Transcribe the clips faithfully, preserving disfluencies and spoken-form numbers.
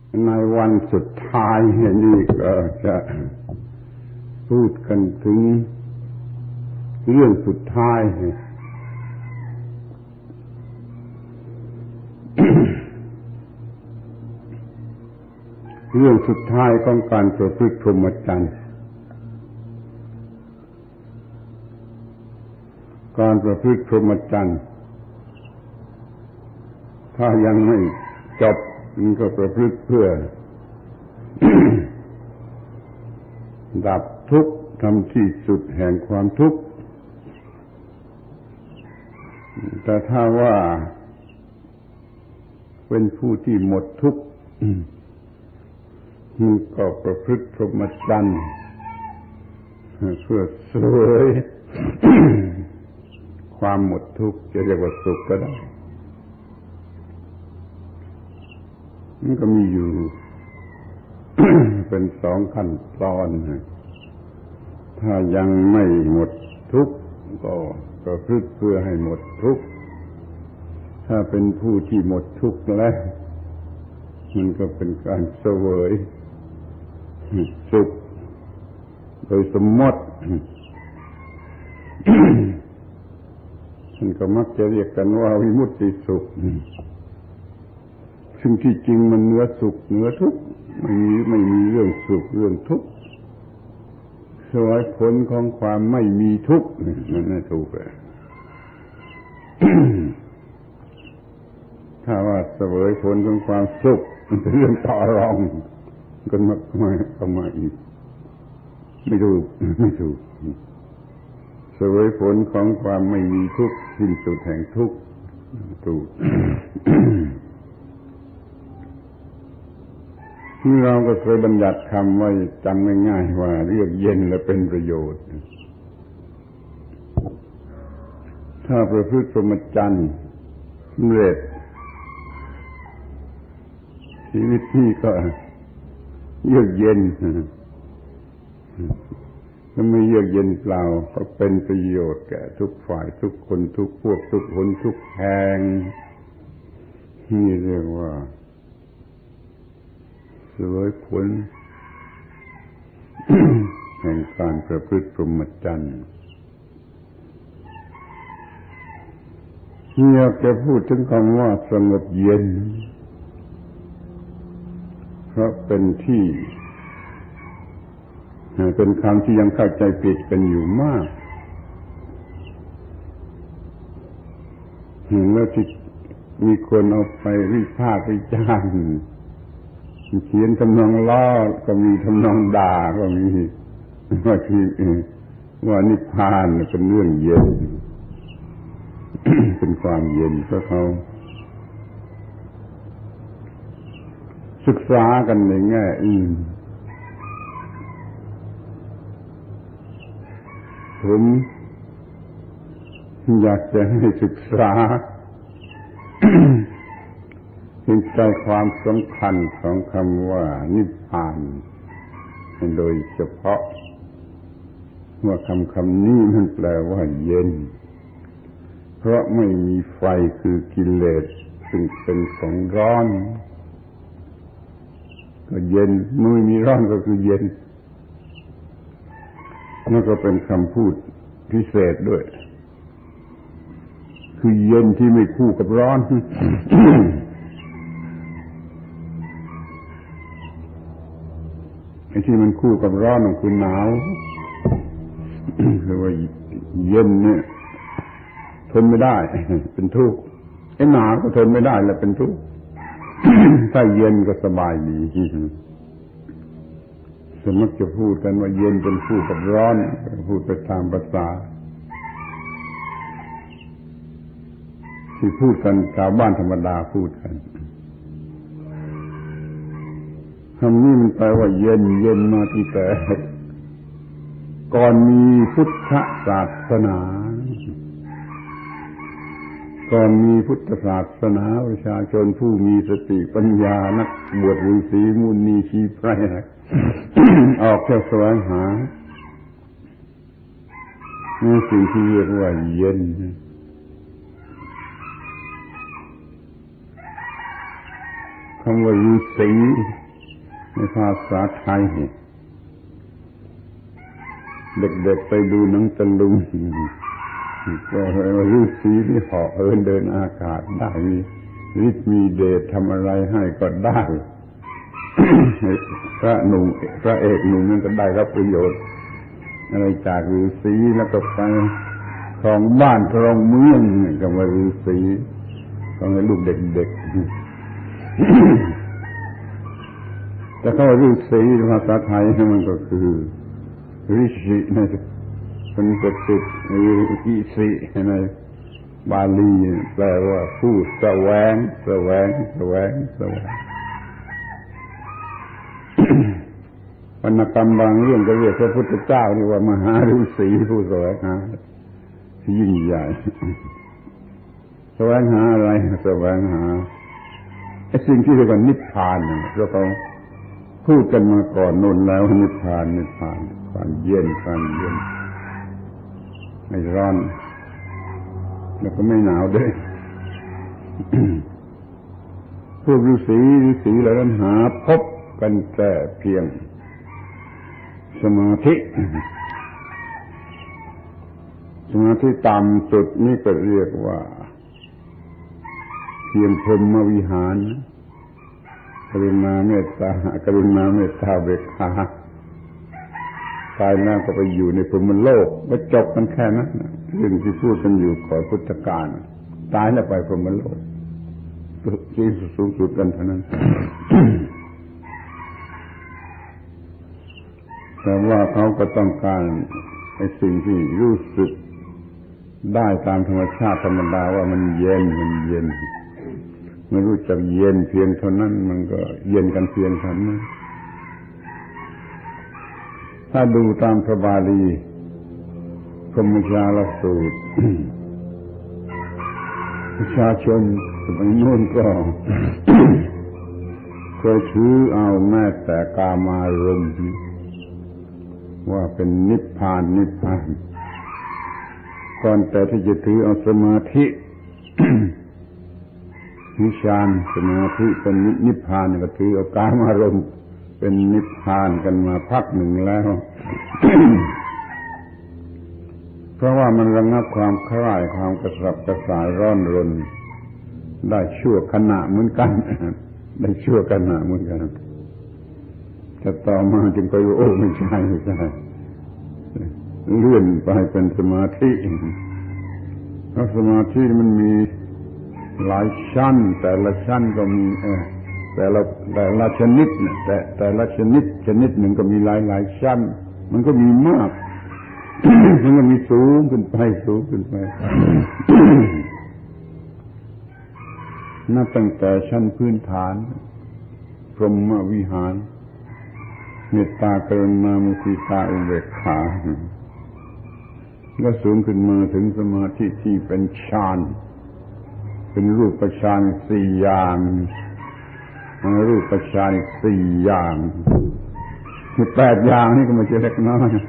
ในวันสุดท้ายนี่ก็จะพูดกันถึงเรื่องสุดท้าย เรื่องสุดท้ายของการประพฤติพรหมจรรย์การประพฤติพรหมจรรย์ถ้ายังไม่จบมันก็ประพฤติเพื่อ ดับทุกข์ทำที่สุดแห่งความทุกข์แต่ถ้าว่าเป็นผู้ที่หมดทุกข์มันก็ประพฤติพรหมจรรย์เพื่อเสวย ความหมดทุกข์จะเรียกว่าสุขก็ได้มันก็มีอยู่ เป็นสองขั้นตอนถ้ายังไม่หมดทุกข์ก็ประพฤติเพื่อให้หมดทุกข์ถ้าเป็นผู้ที่หมดทุกข์แล้วมันก็เป็นการเสวยสุขโดยสมมติมันก็มักจะเรียกกันว่าวิมุตติสุขซึ่งที่จริงมันเหนือสุขเหนือทุกข์ไม่มีไม่มีเรื่องสุขเรื่องทุกข์เสวยผลของความไม่มีทุกข์นั่นน่ะถูกเลยถ้าว่าเสวยผลของความสุขมันเป็นเรื่องต่อรองกันมากมาเข้ามาอีกไม่ถูกไม่ถูกเสวยผลของความไม่มีทุกข์สิ้นสุดแห่งทุกข์ถูก ที่เราก็เคยบัญญัติคำไว้จำง่ายๆว่าเรียกเย็นและเป็นประโยชน์ถ้าประพฤติพรหมจรรย์สำเร็จชีวิตนี้ก็เยือกเย็นถ้าไม่เยือกเย็นเปล่าก็เป็นประโยชน์แก่ทุกฝ่ายทุกคนทุกพวกทุกคนทุกแห่งนี่เรียกว่าเสวยผล แห่งการประพฤติพรหมจรรย์อยากจะพูดถึงคำว่าสงบเย็นเพราะเป็นที่เป็นคำที่ยังเข้าใจผิดกันอยู่มากเห็นแล้วที่มีคนเอาไปวิพากษ์วิจารณ์เขียนทำนองล้อก็มีทำนองด่าก็มีว่าที่ว่านิพพานเป็นเรื่องเย็น เป็นความเย็นเพราะเขาศึกษากันในแง่อื่นผมอยากจะให้ศึกษา ถึงใจความสำคัญของคำว่านิพพานโดยเฉพาะว่าคำคำนี้มันแปลว่าเย็นเพราะไม่มีไฟคือกิเลสซึ่งเป็นของร้อนก็เย็นไม่มีร้อนก็คือเย็นนั่นก็เป็นคำพูดพิเศษด้วยคือเย็นที่ไม่คู่กับร้อน ไอ้ที่มันคู่กับร้อนมันคือหนาว คือว่าเย็นเนี่ยทนไม่ได้เป็นทุกข์ไอ้หนาวก็ทนไม่ได้แล้วเป็นทุกข์ ถ้าเย็นก็สบายดีสมมติจะพูดกันว่าเย็นเป็นคู่กับร้อนพูดไปตามภาษาที่พูดกันชาวบ้านธรรมดาพูดกันคำนี้มันแปลว่าเย็นเย็นมาตั้งแต่ก่อนมีพุทธศาสนาก่อนมีพุทธศาสนาประชาชนผู้มีสติปัญญานักบวชฤาษีมุนีชีไพร ออกเที่ยวแสวงหานี่สิ่งที่เรียกว่าเย็นคำว่าฤาษีในภาษาไทยเด็กๆไปดูหนังตะลุงก็ว่าฤาษีที่เหาะเหินเดินอากาศได้มีฤทธิ์มีเดชทำอะไรให้ก็ได้ พระหนุ่มพระเอกหนุ่มนั่นก็ได้รับประโยชน์อะไรจากฤาษีแล้วก็ไปครองบ้านครองเมืองก็ว่าฤาษีของให้ลูกเด็กๆแต่คำว่าฤาษีภาษาไทยมันก็คือฤาษีในสันสกฤตหรืออิสิในบาลีแปลว่าผู้แสวงแสวงแสวงแสวงวรรณกรรมบางเรื่องก็เรียกพระพุทธเจ้านี่ว่ามหาฤาษีผู้แสวงหายิ่งใหญ่แสวงหาอะไรแสวงหาไอ้สิ่งที่เรียกว่านิพพานเนี่ยเราเขาพูดกันมาก่อนนู่นแล้วนิพพานนิพพานความเย็นความเย็นไม่ร้อนแล้วก็ไม่หนาวด้วย พวกฤาษีฤาษีเหล่านั้นหาพบกันแต่เพียงสมาธิสมาธิต่ำสุดนี่ก็เรียกว่าเพียงพรหมวิหารกรุณาเมตตากรุณาเมตตาเบกขาตายแล้วก็ไปอยู่ในพรหมโลกก็จบกันแค่นั้นเรื่องที่พูดกันอยู่ก่อนพุทธกาลตายแล้วไปพรหมโลกที่สูงสุดกันเท่านั้น แต่ว่าเขาก็ต้องการไอ้สิ่งที่รู้สึกได้ตามธรรมชาติธรรมดาว่ามันเย็นมันเย็นไม่รู้จักเย็นเพียงเท่านั้นมันก็เย็นกันเพียงเท่านั้นถ้าดูตามพระบาลีพรหมชาลสูตร ประชาชนสมัยโน้นก็ เคยถือเอาแม้แต่กามารมณ์ว่าเป็นนิพพานนิพพานก่อนแต่ที่จะถือเอาสมาธิ วิชาญสมาธิเป็นนิพพานก็ถือเอากามารมณ์เป็นนิพพานกันมาพักหนึ่งแล้ว เพราะว่ามันระงับความคล้ายความกระสับกระส่ายร้อนรนได้ชั่วขณะเหมือนกัน ได้ชั่วขณะเหมือนกันจะต่อมาจึงไปโอ้ไม่ใช่ไม่ใช่เลื่อนไปเป็นสมาธิเพราะสมาธิมันมีหลายชั้นแต่ละชั้นก็มีเออแต่ละแต่ละชนิดเนี่ยแต่แต่ละชนิดชนิดหนึ่งก็มีหลายหลายชั้นมันก็มีมาก มันก็มีสูงขึ้นไปสูงขึ้นไป นับตั้งแต่ชั้นพื้นฐานพรหมวิหารเมตตากรุณามุทิตาอุเบกขาก็สูงขึ้นมาถึงสมาธิที่เป็นฌานเป็นรูปฌานสี่อย่างรูปฌานสี่อย่างคือแปดอย่างนี่ก็ไม่ใช่เล็กน้อย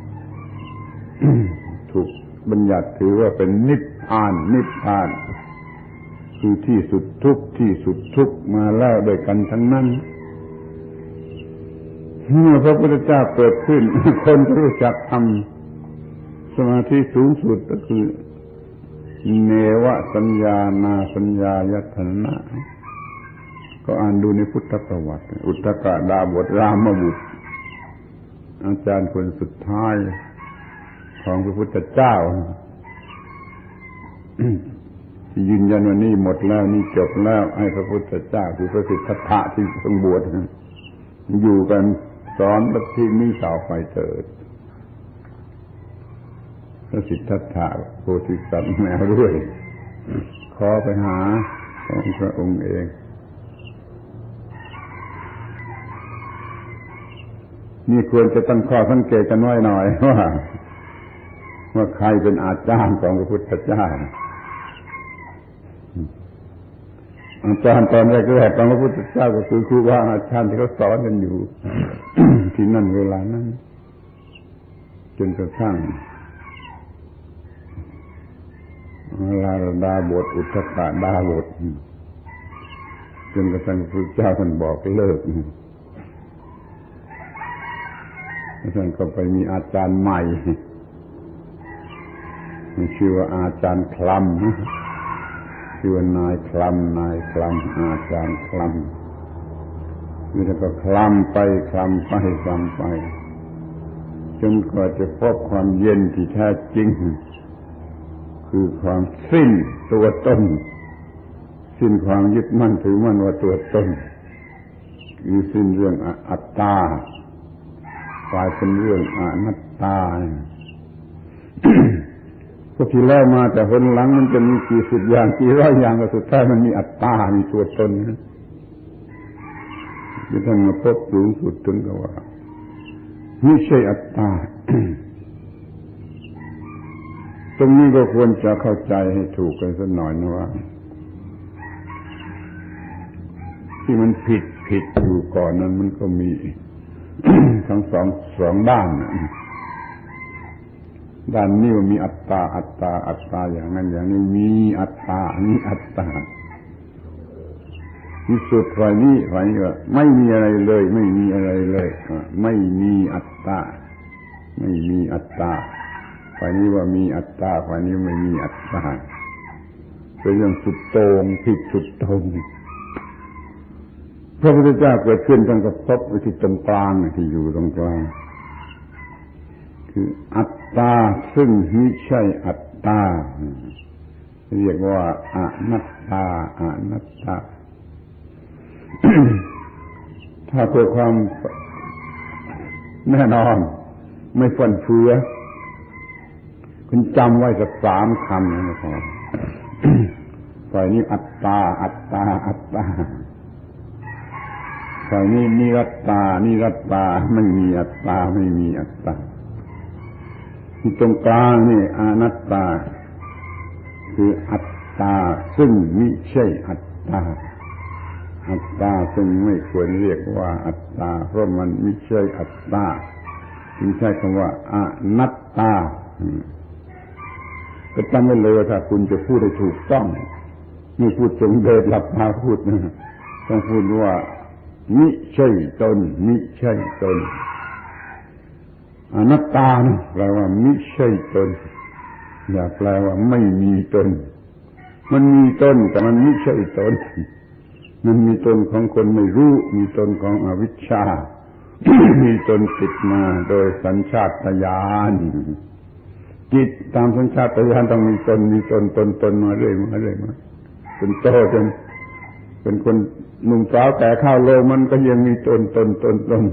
ถูกบัญญัติถือว่าเป็นนิพพานนิพพานคือที่สุดทุกข์ที่สุดทุกข์มาแล้วด้วยกันทั้งนั้นเมื่อพระพุทธเจ้าเกิดขึ้นคนรู้จักทำสมาธิสูงสุดก็คือเนวสัญญานาสัญญายตนะก็อ่านดูในพุทธประวัติอุตตกดาบทรามบุตรอาจารย์คนสุดท้ายของพระพุทธเจ้าที่ยืนยันว่านี่หมดแล้วนี่จบแล้วให้พระพุทธเจ้าคือพระสิทธัตถะที่ทรงบวชอยู่กันสอนลัทธินี้ต่อไปเถิดพระสิทธัตถะโพธิสัตว์แมวด้วยขอไปหาของพระองค์เองนี่ควรจะตั้งข้อสังเกตกันไว้หน่อยว่าว่าใครเป็นอาจารย์ของพระพุทธเจ้าอาจารย์ตอนแรกๆของพระพุทธเจ้าก็คือครูบาอาจารย์ที่เขาสอนกันอยู่ ที่นั่นเวลานั้นจนกระทั่งลาดาบทอุทกดาบทจนกระทั่งพระเจ้าท่านบอกเลิกท่านก็ไปมีอาจารย์ใหม่ชื่อว่าอาจารย์คลำชื่อว่านายคลำนายคลำอาจารย์คลำนี่ท่านก็คลำไปคลำไปคลำไปจนกว่าจะพบความเย็นที่แท้จริงคือความสิ้นตัวตนสิ้นความยึดมั่นถือมั่นว่าตัวตนคือสิ้นเรื่องอัตตากลายเป็นเรื่องอนัตตาก็ที่แล้วมาแต่คนหลังมันจะมีกี่สิบอย่างกี่ร้อยอย่างก็สุดท้ายมันมีอัตตามีตัวตนที่ท่านมาพบสูงสุดจนก็ว่าไม่ใช่อัตตา ตรงนี้ก็ควรจะเข้าใจให้ถูกกันสักหน่อยนะว่าที่มันผิดผิดอยู่ก่อนนั้นมันก็มี ทั้งสองสองด้านด้านนี้ว่ามีอัตตาอัตตาอัตตาอย่างนั้นอย่างนี้มีอัตตามีอัตตาที่สุดฝ่ายนี้ฝ่ายนี้ว่าไม่มีอะไรเลยไม่มีอะไรเลยไม่มีอัตตาไม่มีอัตตาฝ่ายนี้ว่ามีอัตตาฝ่ายนี้ไม่มีอัตตาเป็นเรื่องสุดโต่งผิดสุดโต่งพระพุทธเจ้าเกิดขึ้นท่านก็พบไว้ที่ตรงกลางที่อยู่ตรงกลางคืออัตตาซึ่งไม่ใช่อัตตาเรียกว่าอนัตตาอนัตตา ถ้าเพื่อความแน่นอนไม่ฟันเฟือคุณจำไว้สักสามคำนะพอ ฝ่ายนี้อัตตาอัตตาอัตตาฝ่ายนี้นิรัตตานิรัตตาไม่มีอัตตาไม่มีอัตตาที่ตรงกลางนี่อนัตตาคืออัตตาซึ่งมิใช่อัตตาอัตตาซึ่งไม่ควรเรียกว่าอัตตาเพราะมันไม่ใช่อัตตาจึงใช้คำว่าอนัตตาก็จำไว้เลยว่าถ้าคุณจะพูดให้ถูกต้องไม่พูดจงเดินหลับตาพูดนะต้องพูดว่ามิใช่ตนมิใช่ตนอนัตตานะแปลว่ามิใช่ตนอย่าแปลว่าไม่มีตนมันมีตนแต่มันไม่ใช่ตนมันมีตนของคนไม่รู้มีตนของอวิชชา มีตนติดมาโดยสัญชาตญาณจิตตามสัญชาตญาณต้องมีตนมีตนตนตนมาเรื่อยมาเรื่อยมาจนโตจนเป็นคนหนุ่มสาวแก่ข้าวโลมันก็ยังมีตนตนตนตน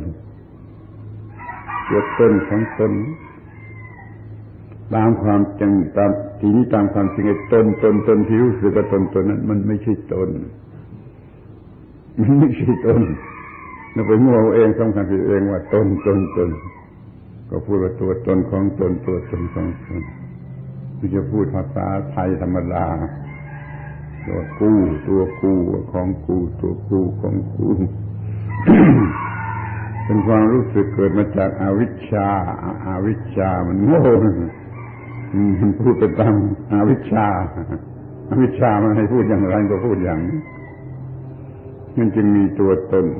ตัวตนของตนตามความจริงตามทีนี้ตามความจริงไอ้ตนตนตนที่รู้สึกว่าตนตนนั้นมันไม่ใช่ตนมันไม่ใช่ตนเราไปมั่วเองสำคัญผิดเองว่าตนตนตนก็พูดว่าตัวตนของตนตัวตนของตนที่จะพูดภาษาไทยธรรมดาตัวกูตัวกูของกูตัวกูของกู เป็นความรู้สึกเกิดมาจากอวิชชาอาวิชชามันโง่มันพูดไปตามอวิชชาอวิชชามันให้พูดอย่างไรก็พูดอย่างนี้มันจึงมีตัวตน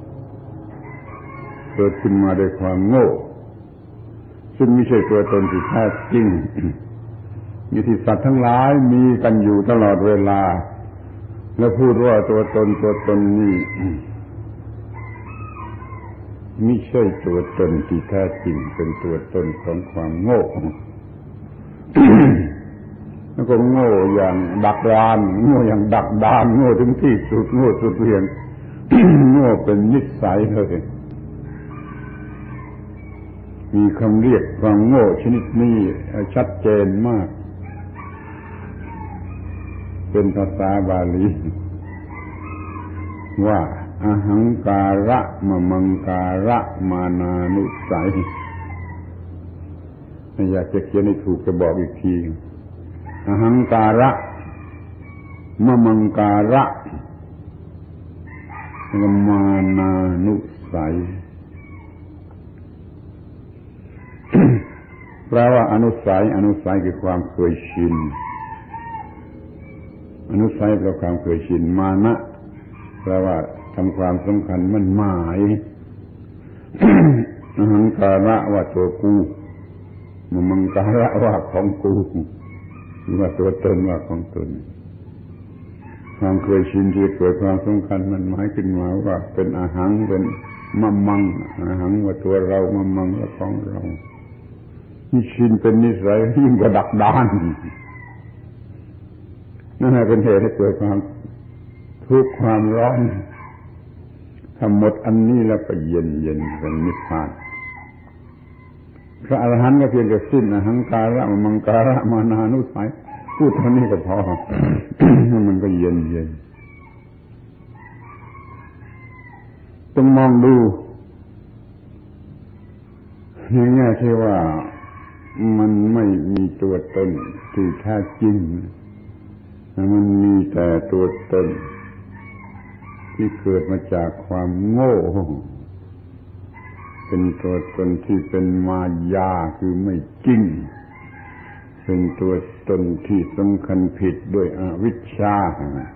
เกิดขึ้นมาด้วยความโง่ซึ่งไม่ใช่ตัวตนที่แท้จริงมีที่สัตว์ทั้งหลายมีกันอยู่ตลอดเวลาแล้วพูดว่าตัวตนตัวตนนี่ไม่ใช่ตัวตนที่แท้จริงเป็นตัวตนของความโง่ แล้วก็โง่อย่างดักดานโง่อย่างดักดานโง่ถึงที่สุดโง่สุดเวียง โง่เป็นนิสัยเลยมีคำเรียกความโง่ชนิดนี้ชัดเจนมากเป็นภาษาบาลีว่าอหังการะมะมังการะมานานุสัยอยากจะเขียนให้ถูกจะบอกอีกทีอหังการะมะมังการะมานานุสัย แปลว่าอนุสัยอนุสัยคือความเคยชินอนุสัยแปลว่าความเคยชินมานะแปลว่าทำความสำคัญมั่นหมาย อหังการะว่าตัวกูมังการะว่าของกูหรือว่าตัวตนว่าของตนความเคยชินที่เกิดความสำคัญมันหมายขึ้นมาว่าเป็นอาหังเป็นมัมมังอาหังว่าตัวเรามัมมังว่าของเรานี่ชินเป็นนิสัยยิ่งกว่าดักดานนั่นแหละเป็นเหตุให้เกิดความทุกข์ความร้อนถ้าหมดอันนี้แล้วก็เย็นเย็นเป็นนิพพานพระอรหันต์ก็เพียงแต่สิ้นอหังการะมังการะมานานุสัยพูดเท่านี้ก็พอ มันก็เย็นเย็นต้องมองดูในแง่ที่ว่ามันไม่มีตัวตนที่แท้จริงมันมีแต่ตัวตนที่เกิดมาจากความโง่เป็นตัวตนที่เป็นมายาคือไม่จริงเป็นตัวตนที่สำคัญผิดด้วยอวิชชา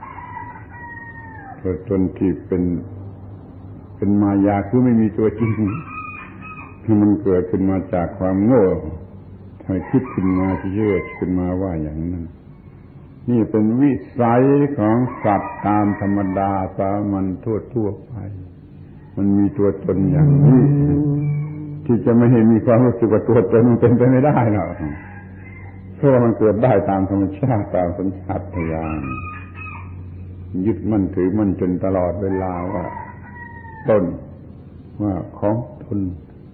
ตัวตนที่เป็นเป็นมายาคือไม่มีตัวจริงที่มันเกิดขึ้นมาจากความโง่ให้คิดขึ้นมาเชื่อขึ้นมาว่าอย่างนั้นนี่เป็นวิสัยของสัตว์ตามธรรมดาสามัญทั่วๆไปมันมีตัวตนอย่างนี้ที่จะไม่ให้มีความรู้สึกว่าตัวตนมันเป็นไปไม่ได้หรอกเพราะมันเกิดได้ตามธรรมชาติตามสัญชาตญาณยึดมั่นถือมั่นจนตลอดเวลาว่าตนว่าของตน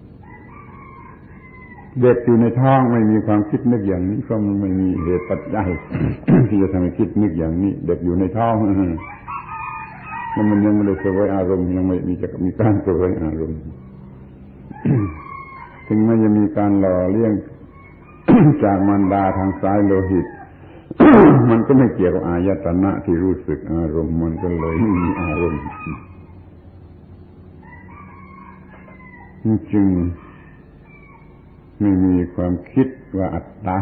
เด็กอยู่ในท้องไม่มีความคิดนึกอย่างนี้เพราะมันไม่มีเหตุปัจจัย ที่จะทำให้คิดนึกอย่างนี้เด็กอยู่ในท้องแล้วมันยังไม่ได้เสวยอารมณ์ยังไม่มีจะมีการเสวยอารมณ์ ถึงแม้จะมีการหล่อเลี้ยง จากมารดาทางสายโลหิต มันก็ไม่เกี่ยวกับอายตนะที่รู้สึกอารมณ์มันก็เลยไม่มีอารมณ์จึงไม่มีความคิดว่าอัตตา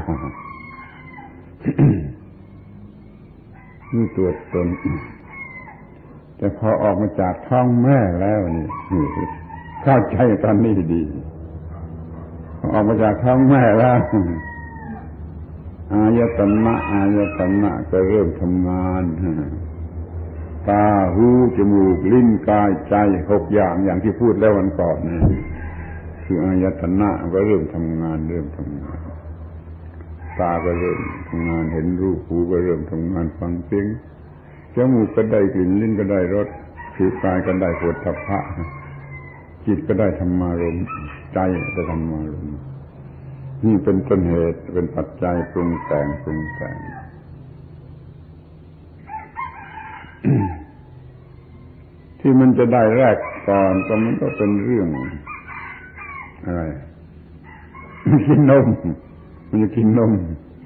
นี่ตัวตนแต่พอออกมาจากท้องแม่แล้วนี่เข้าใจตอนนี้ดีพอออกมาจากท้องแม่แล้วอายตนะอายตนะก็เริ่มทำงานตาหูจมูกลิ้นกายใจหกอย่างอย่างที่พูดแล้ววันก่อนนี่คืออายตนะก็เริ่มทำงานเริ่มทำงานตาก็เริ่มทำงานเห็นรูปหูก็เริ่มทำงานฟังเสียงจมูกก็ได้กลิ่นลิ้นก็ได้รสผิวกายก็ได้โผฏฐัพพะจิตก็ได้ธรรมารมณ์ใจได้ธรรมารมณ์นี่เป็นต้นเหตุเป็นปัจจัยปรุงแต่งปรุงแต่ง ที่มันจะได้แรกก่อนก็มันก็เป็นเรื่องอะไรกินนมมันจะกินนม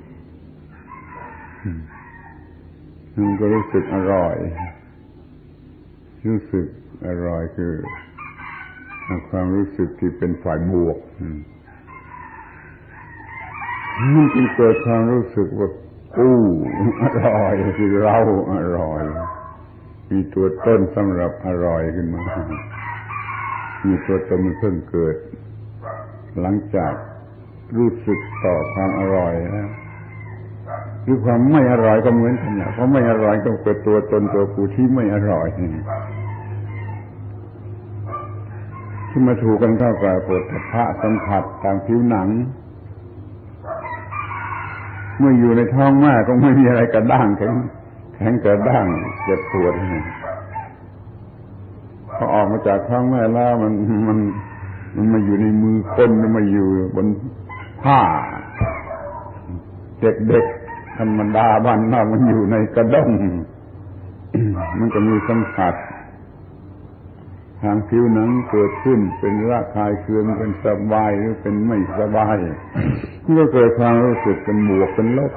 มันก็รู้สึกอร่อยรู้สึกอร่อยคือความรู้สึกที่เป็นฝ่ายบวกมันจึงเกิดความรู้สึกว่าอู้อร่อยคือเราอร่อยมีตัวต้นสำหรับอร่อยขึ้นมามีตัวตนมันเพิ่งเกิดหลังจากรู้สึกต่อความอร่อยแล้วหรือความไม่อร่อยก็เหมือนกันนะเพราะไม่อร่อยก็เกิดตัวตนตัวกูที่ไม่อร่อยที่มาถูกกันเข้ากับโผฏฐัพพะสัมผัสตามผิวหนังเมื่ออยู่ในท้องแม่ก็ไม่มีอะไรกระด้างแข็งแข็งกระด้างเจ็บปวดพอออกมาจากท้องแม่แล้วมันมันมันมาอยู่ในมือคนมันมาอยู่บนผ้าเด็กๆธรรมดาบ้านนอกมันอยู่ในกระด้งมันก็มีสัมผัสทางผิวหนังเกิดขึ้นเป็นระคายเคืองเป็นสบายหรือเป็นไม่สบายมันก็เกิดความรู้สึกเป็นบวกเป็นลบ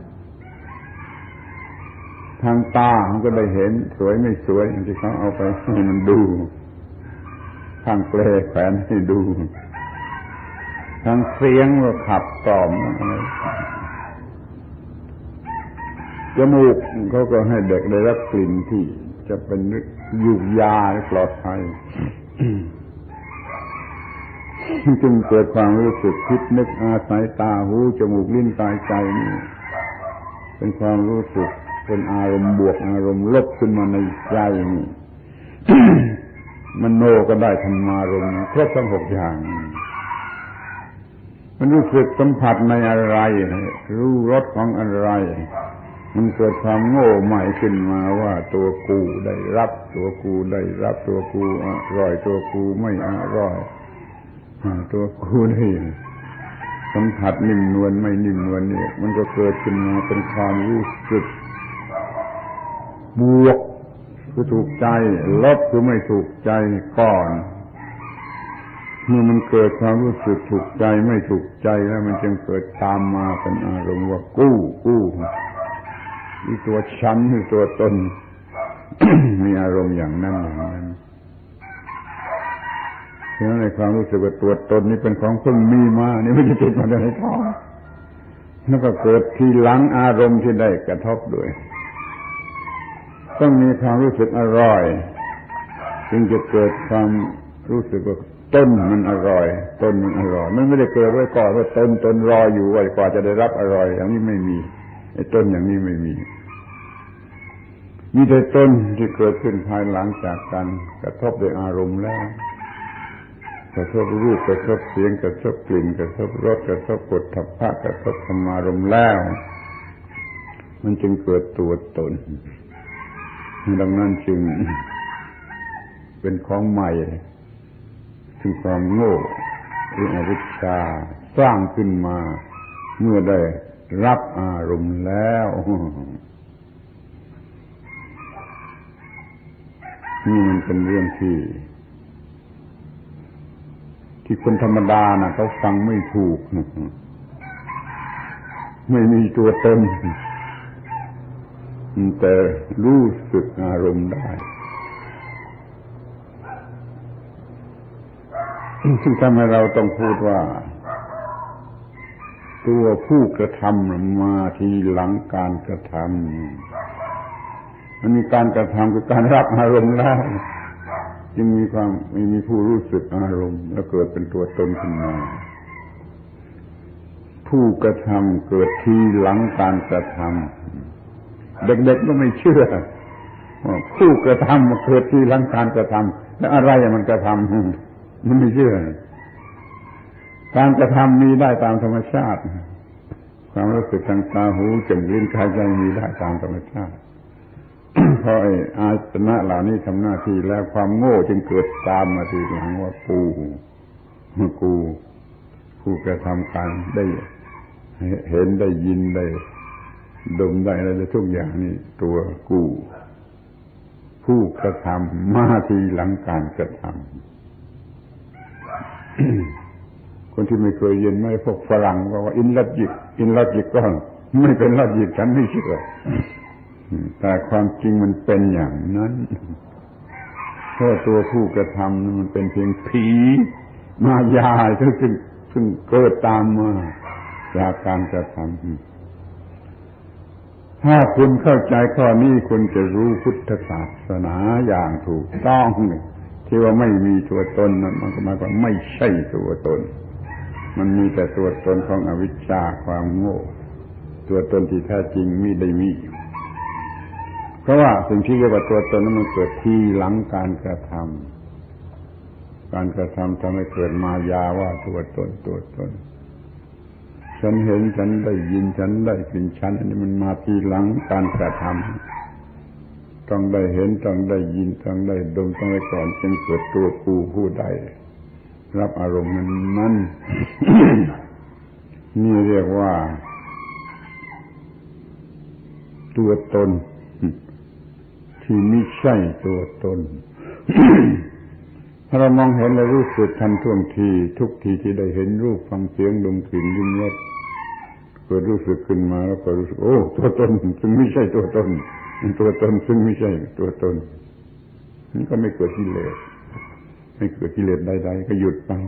ทางตามันก็ได้เห็นสวยไม่สวยที่เขาเอาไปให้มันดูทางเปลแขวนให้ดูทางเสียงก็ขับกล่อมอะไรจมูกเขาก็ให้เด็กได้รับกลิ่นที่จะเป็นยุกยาปลอดภัยจึงเกิดความรู้สึกคิดนึกอาศัยตาหูจมูกลิ้นกายใจนี่เป็นความรู้สึกเป็นอารมณ์บวกอารมณ์ลบขึ้นมาในใจนี่ มโนก็ได้ธรรมารมณ์ครบทั้งหกอย่างมันรู้สึกสัมผัสในอะไรรู้รสของอะไรมันเกิดความโง่ใหม่ขึ้นมาว่าตัวกูได้รับตัวกูได้รับตัวกูอร่อยตัวกูไม่อร่อยตัวกูได้สัมผัสนิ่มนวลไม่นิ่มนวลนี่มันก็เกิดขึ้นมาเป็นความรู้สึกบวกคือถูกใจลบคือไม่ถูกใจก่อนเมื่อมันเกิดความรู้สึกถูกใจไม่ถูกใจแล้วมันจึงเกิดตามมาเป็นอารมณ์ว่ากู้กู้มีตัวฉันมีตัวตน มีอารมณ์อย่างนั้นอย่างนั้นฉะนั้นในความรู้สึกว่าตัวตนนี่เป็นของเพิ่งมีมานี่ไม่ใช่ติดมาในท้องแล้วก็เกิดทีหลังอารมณ์ที่ได้กระทบด้วยต้องมีความรู้สึกอร่อยจึงจะเกิดความรู้สึกว่าต้นมันอร่อยต้นมันอร่อยมันไม่ได้เกิดไว้ก่อนว่าต้นต้นรออยู่ไว้กว่าจะได้รับอร่อยอย่างนี้ไม่มีไอ้ต้นอย่างนี้ไม่มีมีแต่ต้นที่เกิดขึ้นภายหลังจากการกระทบด้วยอารมณ์แล้วกระทบรูปกระทบเสียงกระทบกลิ่นกระทบรสกระทบกฎทัพพะกระทบธรรมารมณ์แล้วมันจึงเกิดตัวตนดังนั้นจึงเป็นของใหม่ซึ่งความโง่หรืออวิชชาสร้างขึ้นมาเมื่อได้รับอารมณ์แล้วนี่มันเป็นเรื่องที่ที่คนธรรมดานะเขาฟังไม่ถูกไม่มีตัวตนแต่รู้สึกอารมณ์ได้ซึ่งทำให้เราต้องพูดว่าตัวผู้กระทำมาทีหลังการกระทำมันมีการกระทำคือการรับอารมณ์แล้วจึงมีความไม่มีผู้รู้สึกอารมณ์แล้วเกิดเป็นตัวตนขึ้นมาผู้กระทำเกิดทีหลังการกระทำเด็กๆก็ไม่เชื่อว่าผู้กระทำมาเกิดทีหลังการกระทำแล้วอะไรมันกระทำมันไม่เชื่อการกระทำมีได้ตามธรรมชาติความรู้สึกทางตาหูจมูกลิ้นกายใจมีได้ตามธรรมชาติ เพราะไอ้อาสนะเหล่านี้ทำหน้าที่แล้วความโง่จึงเกิดตามมาทีหลังว่ากูกูผู้กระทำการได้เห็นได้ยินได้ดมได้อะไรทุกอย่างนี่ตัวกูผู้กระทำมาทีหลังการกระทำ คนที่ไม่เคยเรียนไม่พวกฝรั่งบอกว่าอินลอจิกอินลอจิกก็ไม่เป็นลอจิกฉันไม่เชื่อแต่ความจริงมันเป็นอย่างนั้นเพราะตัวผู้กระทำมันเป็นเพียงผีมายาซึ่งซึ่งซึ่งเกิดตามมาจากการกระทำถ้าคุณเข้าใจข้อนี้คุณจะรู้พุทธศาสนาอย่างถูกต้องที่ว่าไม่มีตัวตนนั้นมันก็หมายความไม่ใช่ตัวตนมันมีแต่ตัวตนของอวิชชาความโง่ตัวตนที่แท้จริงมิได้มีเพราะว่าสิ่งที่เรียกว่าตัวตนนั้นมันเกิดทีหลังการกระทำการกระทำทำให้เกิดมายาว่าตัวตนตัวตนฉันเห็นฉันได้ยินฉันได้กลิ่นฉันอันนี้มันมาทีหลังการกระทำต้องได้เห็นต้องได้ยินต้องได้ดมต้องได้ก่อนจึงเกิดตัวกูผู้ใดรับอารมณ์นั้นนั้น นี่เรียกว่าตัวตนที่ไม่ใช่ตัวตน ถ้าเรามองเห็นและรู้สึกทันท่วงทีทุกทีที่ได้เห็นรูปฟังเสียงดมกลิ่นลิ้มรสเกิดรู้สึกขึ้นมาแล้วก็รู้สึกโอ้ตัวตนซึ่งไม่ใช่ตัวตนตัวตนซึ่งไม่ใช่ตัวตนนี่ก็ไม่เกิดกิเลสไม่เกิดกิเลสใดๆก็หยุดไป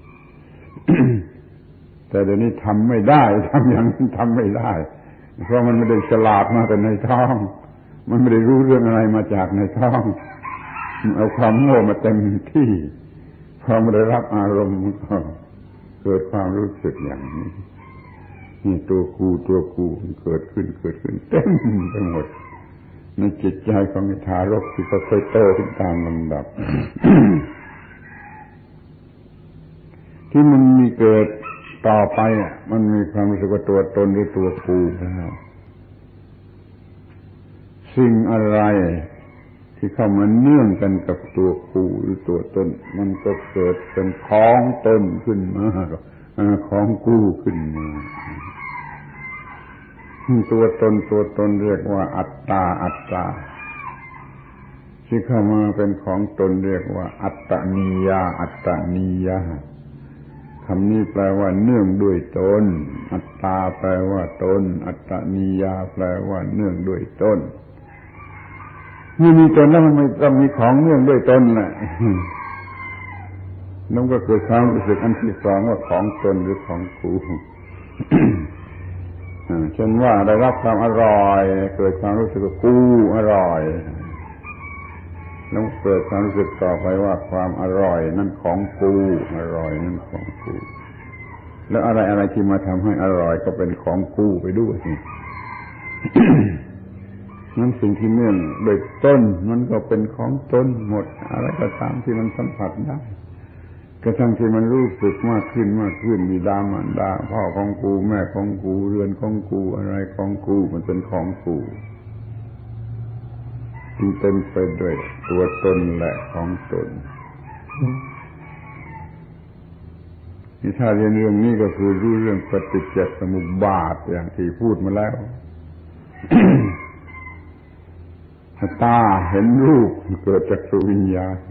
แต่เดี๋ยวนี้ทำไม่ได้ทำอย่างนั้นทำไม่ได้เพราะมันไม่ได้ฉลาดมาแต่ในท้องมันไม่ได้รู้เรื่องอะไรมาจากในท้องเอาความโง่มาเต็มที่พอไม่ได้รับอารมณ์ก็เกิดความรู้สึกอย่างนี้นี่ตัวกูตัวกูเกิดขึ้นเกิดขึ้นเต็มไปหมดในจิตใจของทารกที่ค่อยๆโตขึ้นตามลำดับ ที่มันมีเกิดต่อไปอ่ะมันมีความรู้สึกว่าตัวตนหรือตัวกูแล้วสิ่งอะไรที่เข้ามาเนื่องกันกับตัวกูหรือตัวตนมันก็เกิดเป็นของตนขึ้นมาของกูขึ้นมาตัวตนตัวตนเรียกว่าอัตตาอัตตาที่เข้ามาเป็นของตนเรียกว่าอัตตนิยาอัตตนิยาคำนี้แปลว่าเนื่องด้วยตนอัตตาแปลว่าตนอัตตนิยาแปลว่าเนื่องด้วยตนเมื่อมีตนแล้วมันไม่ต้องมีของเนื่องด้วยตนแหละนั่นก็เกิดความรู้สึกอันที่สองว่าของตนหรือของกูเช่นว่าได้รับความอร่อยเกิดความรู้สึกว่ากูอร่อยแล้วเกิดความรู้สึกต่อไปว่าความอร่อยนั่นของกูอร่อยนั่นของกูแล้วอะไรอะไรที่มาทำให้อร่อยก็เป็นของกูไปด้วยนั่นสิ่งที่เนื่องโดยต้นมันก็เป็นของตนหมดอะไรก็ตามที่มันสัมผัสได้กระทั่งที่มันรู้สึกมากขึ้นมากขึ้นบิดามารดาพ่อของกูแม่ของกูเรือนของกูอะไรของกูมันเป็นของกูจึงเต็มไปด้วยตัวตนและของตนที่ถ้าเรียนเรื่องนี้ก็คือรู้เรื่องปฏิจจสมุปบาทอย่างที่พูดมาแล้ว ตาเห็นรูปเกิดจากสุวิญญาณ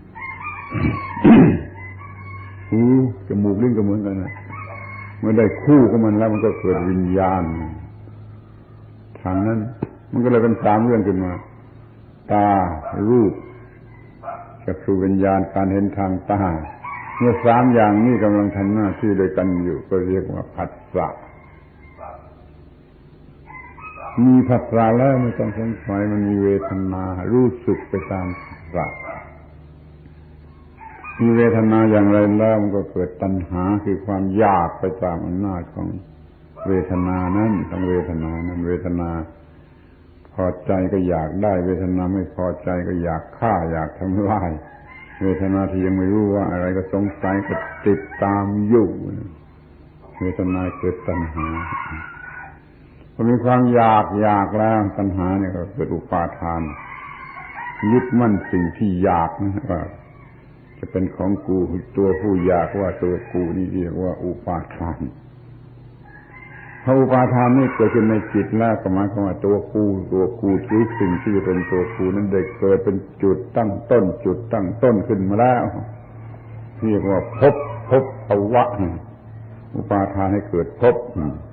หูจมูกลิ้นก็เหมือนกันนะเมื่อได้คู่กับมันแล้วมันก็เกิดวิญญาณทางนั้นมันก็เลยเป็นสามเรื่องขึ้นมาตารูปจักษุวิญญาณการเห็นทางตาเมื่อสามอย่างนี้กำลังทำหน้าที่ด้วยกันอยู่ก็เรียกว่าผัสสะมีผัสสะแล้วไม่ต้องสงสัยมันมีเวทนารู้สึกไปตามผัสสะมีเวทนาอย่างไรแล้วมันก็เกิดตัณหาคือความอยากไปตามอำนาจของเวทนานั้นทั้งเวทนานั้นเวทนาพอใจก็อยากได้เวทนาไม่พอใจก็อยากฆ่าอยากทำลายเวทนาที่ยังไม่รู้ว่าอะไรก็สงสัยก็ติดตามอยู่เวทนาเกิดตัณหาพอมีความอยากอยากแล้วตัณหาเนี่ยก็เกิดอุปาทานยึดมั่นสิ่งที่อยากนะว่าจะเป็นของกูตัวผู้อยากว่าตัวกูนี่เรียกว่าอุปาทานพออุปาทานนี่เกิดขึ้นในจิตแล้วก็หมายความว่าตัวกูตัวกูหรือสิ่งที่เป็นตัวกูนั้นได้เกิดเป็นจุดตั้งต้นจุดตั้งต้นขึ้นมาแล้วเรียกว่าภพภพภวะอุปาทานให้เกิดภพ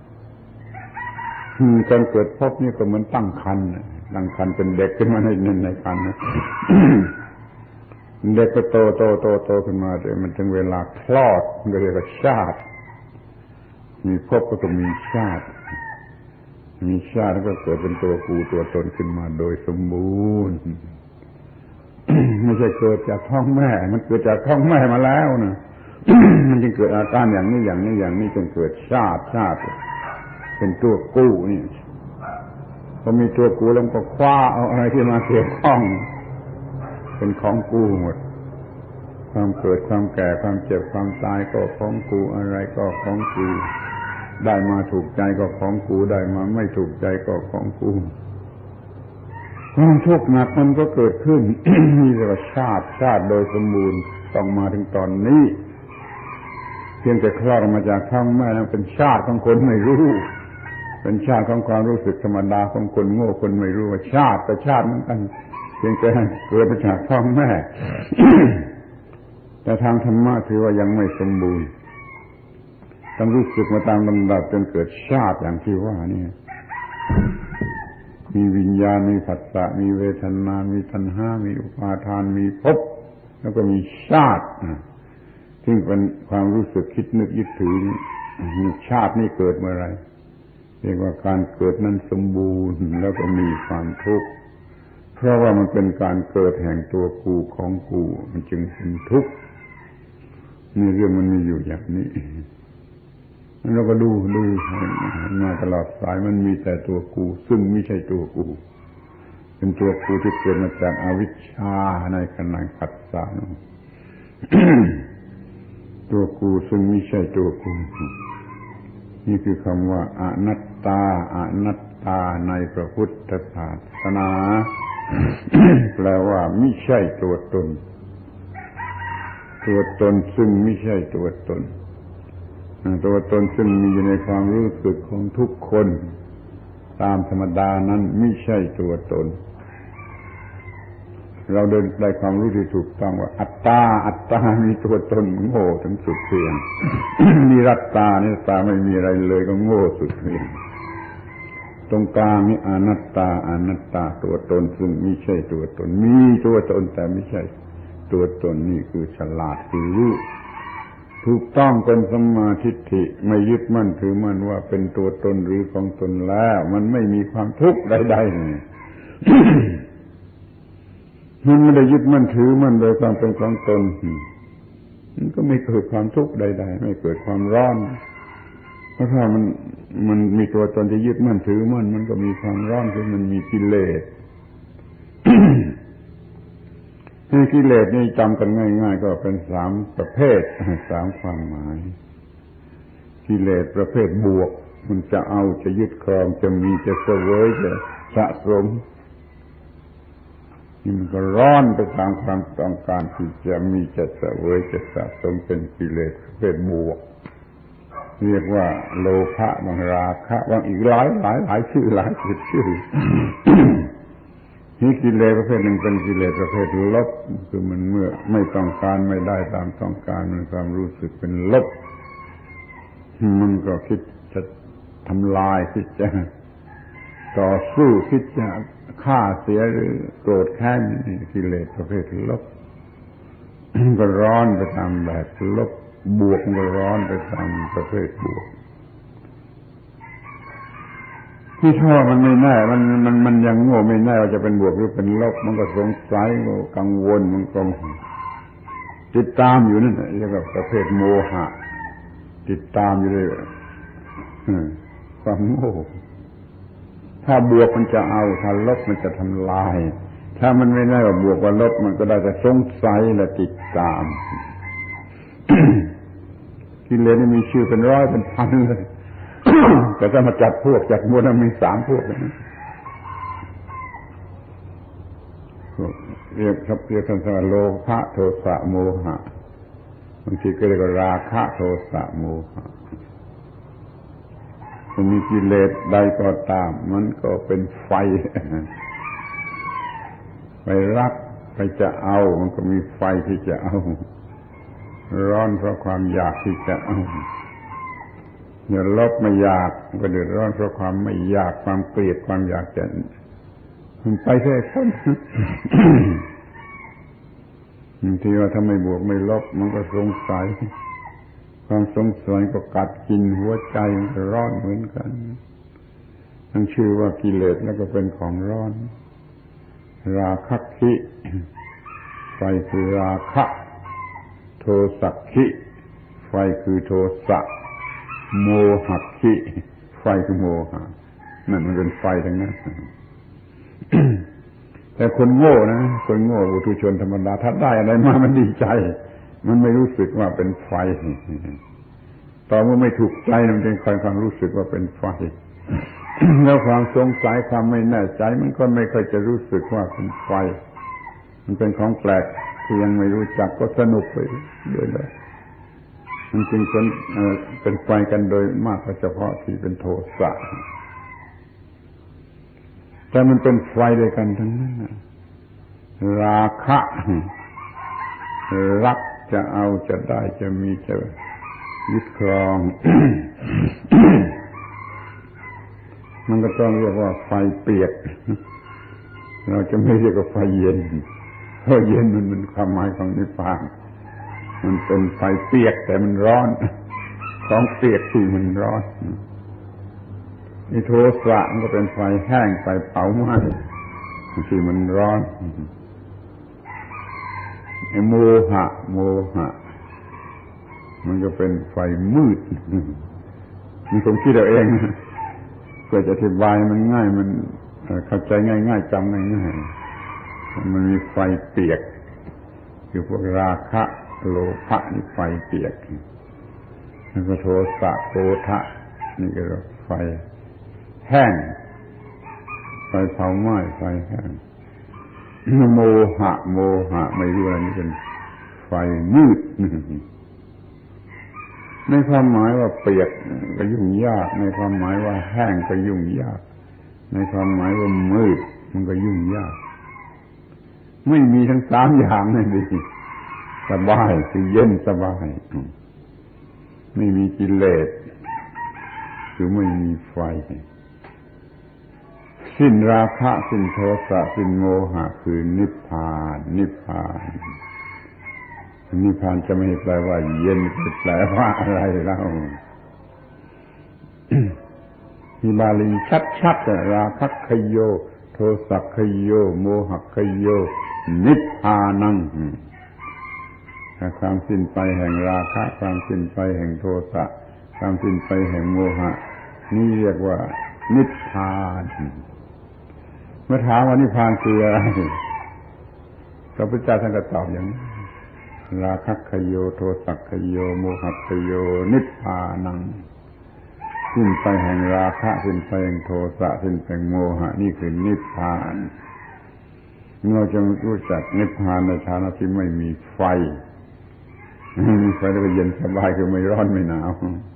การเกิดภพนี่ก็เหมือนตั้งครรภ์ตั้งครรภ์เป็นเด็กขึ้นมาในในครรภ์นะเด็กก็โตโตโตโตขึ้นมาแต่มันถึงเวลาคลอดมันก็เรียกว่าชาติมีภพก็ต้องมีชาติมีชาติแล้วก็เกิดเป็นตัวกูตัวตนขึ้นมาโดยสมบูรณ์ ไม่ใช่เกิดจากท้องแม่มันเกิดจากท้องแม่มาแล้วนะ มันจึงเกิดอาการอย่างนี้อย่างนี้อย่างนี้จนเกิดชาติชาติเป็นตัวกูนี่พอมีตัวกูแล้วก็คว้าเอาอะไรที่มาเกี่ยวข้องเป็นของกูหมดความเกิดความแก่ความเจ็บความตายก็ของกูอะไรก็ของกูได้มาถูกใจก็ของกูได้มาไม่ถูกใจก็ของกูความทุกข์หนักมันก็เกิดขึ้น นี่เรียกว่าชาติชาติโดยสมบูรณ์ต้องมาถึงตอนนี้เพียงแต่คลอดออกมาจากท้องแม่นั้นเป็นชาติของคนไม่รู้เป็นชาติของความรู้สึกธรรมดาของคนโง่คนไม่รู้ว่าชาติแต่ชาติเหมือนกันเพียงแต่เกิดมาจากท้องแม่ แต่ทางธรรมะถือว่ายังไม่สมบูรณ์ต้องรู้สึกมาตามลำดับจนเกิดชาติอย่างที่ว่านี่มีวิญญาณมีผัสสะมีเวทนามีตัณหามีอุปาทานมีภพแล้วก็มีชาติซึ่งเป็นความรู้สึกคิดนึกยึดถือมีชาตินี่เกิดเมื่อไรเรียกว่าการเกิดนั้นสมบูรณ์แล้วก็มีความทุกข์เพราะว่ามันเป็นการเกิดแห่งตัวกูของกูมันจึงเป็นทุกข์นี่เรื่องมันมีอยู่อย่างนี้เราก็ดูดูมาตลอดสายมันมีแต่ตัวกูซึ่งไม่ใช่ตัวกูเป็นตัวกูที่เกิดมาจากอวิชชาในขณะผัสสะตัวกูซึ่งไม่ใช่ตัวกูนี่คือคำว่าอนัตตาอนัตตาในพระพุทธศาสนาแปลว่าไม่ใช่ตัวตนตัวตนซึ่งไม่ใช่ตัวตนตัวตนซึ่งมีอยู่ในความรู้สึกของทุกคนตามธรรมดานั้นไม่ใช่ตัวตนเราเดินได้ความรู้ที่ถูกต้องว่าอัตตาอัตตามีตัวตนโง่ถึงสุดเพียง มีรัตตานี่ตาไม่มีอะไรเลยก็โง่สุดเพียงตรงกลางนี่อนัตตาอนัตตาตัวตนซึ่งไม่ใช่ตัวตนมีตัวตนแต่ไม่ใช่ตัวตนนี่คือฉลาดคือรู้ถูกต้องเป็นสัมมาทิฏฐิไม่ยึดมั่นถือมั่นว่าเป็นตัวตนหรือของตนแล้วมันไม่มีความทุกข์ใดๆเลย มันไม่ได้ยึดมั่นถือมั่นโดยความเป็นของตนมันก็ไม่เกิดความทุกข์ใดๆไม่เกิดความร้อนเพราะถ้ามันมันมีตัวตนที่ยึดมั่นถือมั่นมันก็มีความร้อนคือมันมีกิเลส ที่กิเลสนี่จำกันง่ายๆก็เป็นสามประเภทสามความหมายกิเลสประเภทบวกมันจะเอาจะยึดครองจะมีจะเสวยจะสะสมนี่มันก็ร้อนไปตามความต้องการที่จะมีจะเสวยจะสะสมเป็นกิเลสประเภทบวกเรียกว่าโลภะบางราคะบางอีกหลายหลายหลายชื่อหลายสิบชื่อ นี่กิเลสประเภทหนึ่งเป็นกิเลสประเภทลบคือมันเมื่อไม่ต้องการไม่ได้ตามต้องการมันความรู้สึกเป็นลบมันก็คิดจะทำลายคิดจะต่อสู้คิดจะฆ่าเสียหรือโกรธแค้นนี่กิเลสประเภทลบก็ร้อนไปตามแบบลบบวกก็ร้อนไปตามประเภทบวกที่ถ้ามันไม่แน่มันมันมันยังโง่ไม่แน่ว่าจะเป็นบวกหรือเป็นลบมันก็สงสัยก็กังวลมันก็ติดตามอยู่นั่นเรียกว่าประเภทโมหะติดตามอยู่เลยความโง่ถ้าบวกมันจะเอาถ้าลบมันจะทำลายถ้ามันไม่แน่ว่าบวกว่าลบมันก็ได้แต่สงสัยและติดตาม กิเลสนี่มีชื่อเป็นร้อยเป็นพันเลยแต่ถ้ามาจัดพวกจัดหมวดมันมีสามพวกนะเรียกครับเรียกท่านว่าโลภะโทสะโมหะบางทีก็เรียกว่าราคะโทสะโมหะมันมีกิเลสใดก็ตามมันก็เป็นไฟไปรักไปจะเอามันก็มีไฟที่จะเอาร้อนเพราะความอยากที่จะเอาเดือดร้อนไม่อยากก็เดือดร้อนเพราะความไม่อยากความเกลียดความอยากจะมันไปแค่พ้นบางทีว่าถ้าไม่บวกไม่ลบมันก็สงสัยความสงสัยก็กัดกินหัวใจมันก็ร้อนเหมือนกันทั้งชื่อว่ากิเลสแล้วก็เป็นของร้อนราคะคิไฟคือราคะโทสักขิไฟคือโทสะโมหะขิไฟคือโมหะนั่นมันเป็นไฟทั้งนั้น แต่คนโง่นะคนโง่ปุถุชนธรรมดาถ้าได้อะไรมามันดีใจมันไม่รู้สึกว่าเป็นไฟต่อเมื่อไม่ถูกใจมันจึงคอยความรู้สึกว่าเป็นไฟ แล้วความสงสัยความไม่แน่ใจมันก็ไม่ค่อยจะรู้สึกว่าเป็นไฟมันเป็นของแปลกที่ยังไม่รู้จักก็สนุกไปด้วยเลยมันจึงเป็นเป็นไฟกันโดยมากเฉพาะที่เป็นโทสะแต่มันเป็นไฟด้วยกันทั้งนั้นราคะรักจะเอาจะได้จะมีจะยึดครอง มันก็ต้องเรียกว่าไฟเปียกเราจะไม่เรียกว่าไฟเย็นเพราะเย็นมันเป็นความหมายของนิพพานมันเป็นไฟเปียกแต่มันร้อนของเปียกที่มันร้อนนี่โทสะมันก็เป็นไฟแห้งไฟเผาไหม้ที่มันร้อนไอ้โมหะโมหะมันก็เป็นไฟมืดมันผมคิดเอาเองเพื่อจะอธิบายมันง่ายมันเข้าใจง่ายๆจำง่ายๆมันมีไฟเปียกคือพวกราคะโลภะนี่ไฟเปียกแล้วก็โทสะโกฏะนี่ก็ไฟแห้งไฟเผาไหม้ไฟแห้งโมหะโมหะไม่รู้อะไรนี่เป็นไฟมืดในความหมายว่าเปียกก็ยุ่งยากในความหมายว่าแห้งก็ยุ่งยากในความหมายว่ามืดมันก็ยุ่งยากไม่มีทั้งสามอย่างนั่นดิสบายคือเย็นสบายไม่มีกิเลสคือไม่มีไฟสิ้นราคะสิ้นโทสะสิ้นโมหะคือนิพพานนิพพานนิพพานจะไม่แปลว่าเย็นแปลว่าอะไรเล่าที่บาลีชัดๆราคะคโยโทสะคโยโมหะคโยนิพพานังความสิ้นไปแห่งราคะความสิ้นไปแห่งโทสะความสิ้นไปแห่งโมหะนี่เรียกว่านิพพานเมื่อถามว่านิพพานคืออะไรพระพุทธเจ้าท่านก็ตอบอย่างนี้ราคะคโยโทสะคโยโมหะคโยนิพพานังสิ้นไปแห่งราคะสิ้นไปแห่งโทสะสิ้นไปแห่งโมหะนี่คือนิพพานเราจะรู้จักนิพพานในฐานะที่ไม่มีไฟมีไฟแล้วก็เย็นสบายคือไม่ร้อนไม่หนาว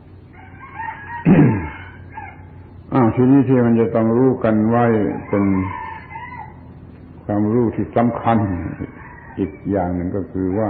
อ้าวทีนี้ที่มันจะต้องรู้กันไว้เป็นความรู้ที่สำคัญอีกอย่างหนึ่งก็คือว่า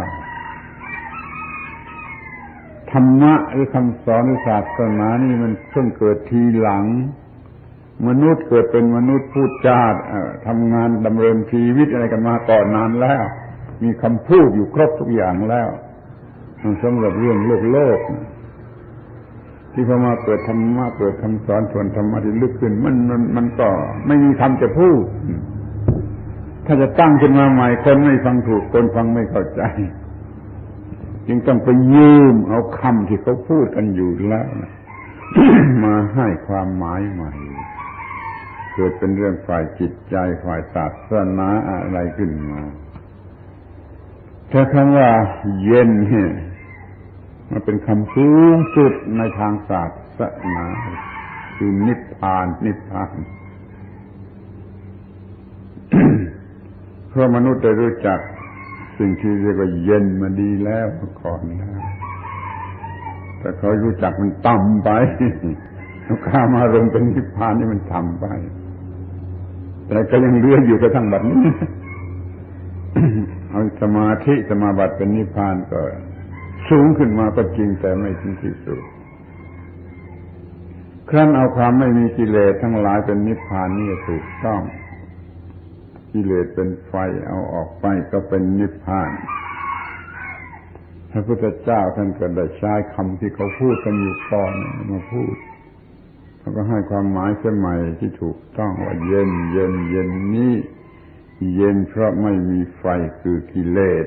ธรรมะหรือคำสอนหรือศาสนานี่มันเพิ่งเกิดทีหลังมนุษย์เกิดเป็นมนุษย์พูดจาทำงานดำเนินชีวิตอะไรกันมาก่อนนานแล้วมีคำพูดอยู่ครบทุกอย่างแล้วสำหรับเรื่องโลกโลกที่พอมาเกิดธรรมะเกิดคำสอนส่วนธรรมะที่ลึกขึ้นมันมันมันก็ไม่มีคำจะพูดถ้าจะตั้งขึ้นมาใหม่คนไม่ฟังถูกคนฟังไม่เข้าใจจึงต้องไปยืมเอาคำที่เขาพูดกันอยู่แล้วมาให้ความหมายใหม่เกิดเป็นเรื่องฝ่ายจิตใจฝ่ายศาสนาอะไรขึ้นมาถ้าคำว่าเย็นเนี่ยมันเป็นคำสูงสุดในทางศาสนาคือนิพพานนิพพาน เพราะมนุษย์ได้รู้จักสิ่งที่เรียกว่าเย็นมาดีแล้วก่อนแล้วแต่เขารู้จักมันต่ำไปข้ามารมณ์เป็นนิพพานนี่มันต่ำไปแต่ก็ยังเหลืออยู่กระทั่งบัดนี้เอาสมาธิสมาบัติเป็นนิพพานก็สูงขึ้นมาก็จริงแต่ไม่ถึงที่สุดครั้นเอาความไม่มีกิเลสทั้งหลายเป็นนิพพานนี่ถูกต้องกิเลสเป็นไฟเอาออกไปก็เป็นนิพพานพระพุทธเจ้าท่านก็ได้ใช้คำที่เขาพูดกันอยู่ก่อนมาพูดแล้วก็ให้ความหมายสมัยที่ถูกต้องว่าเย็นเย็นเย็นนี้เย็นเพราะไม่มีไฟคือกิเลส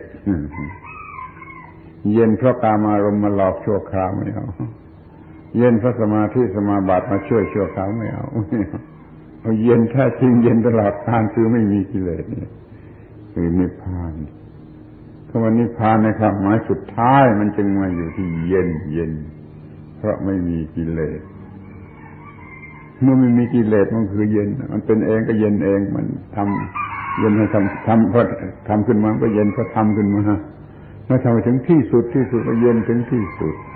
เย็นเพราะกามารมณ์มาหลอกชั่วคราวไม่เอาเย็นเพราะสมาธิสมาบัติมาช่วยชั่วคราวไม่เอาเอาเย็นแท้จริงเย็นตลอดกาลคือไม่มีกิเลสนี่คือนิพพานคำว่านิพพานในความหมายสุดท้ายมันจึงมาอยู่ที่เย็นเย็นเพราะไม่มีกิเลสเมื่อไม่มีกิเลสมันคือเย็นมันเป็นเองก็เย็นเองมันทำเย็นให้ทำทำเพราะทำขึ้นมาก็เย็นเพราะทำขึ้นมาเมื่อทำไปถึงที่สุดที่สุดก็เย็นถึงที่สุด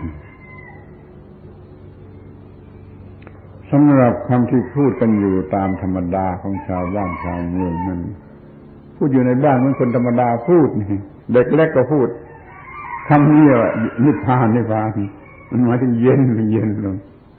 สำหรับคำที่พูดกันอยู่ตามธรรมดาของชาวบ้านชาวเมืองนั้นพูดอยู่ในบ้านเหมือนคนธรรมดาพูดนี่เด็กเล็กก็พูดคำนี้ว่านิพพานนิพพานมันหมายถึงเย็นเย็นลง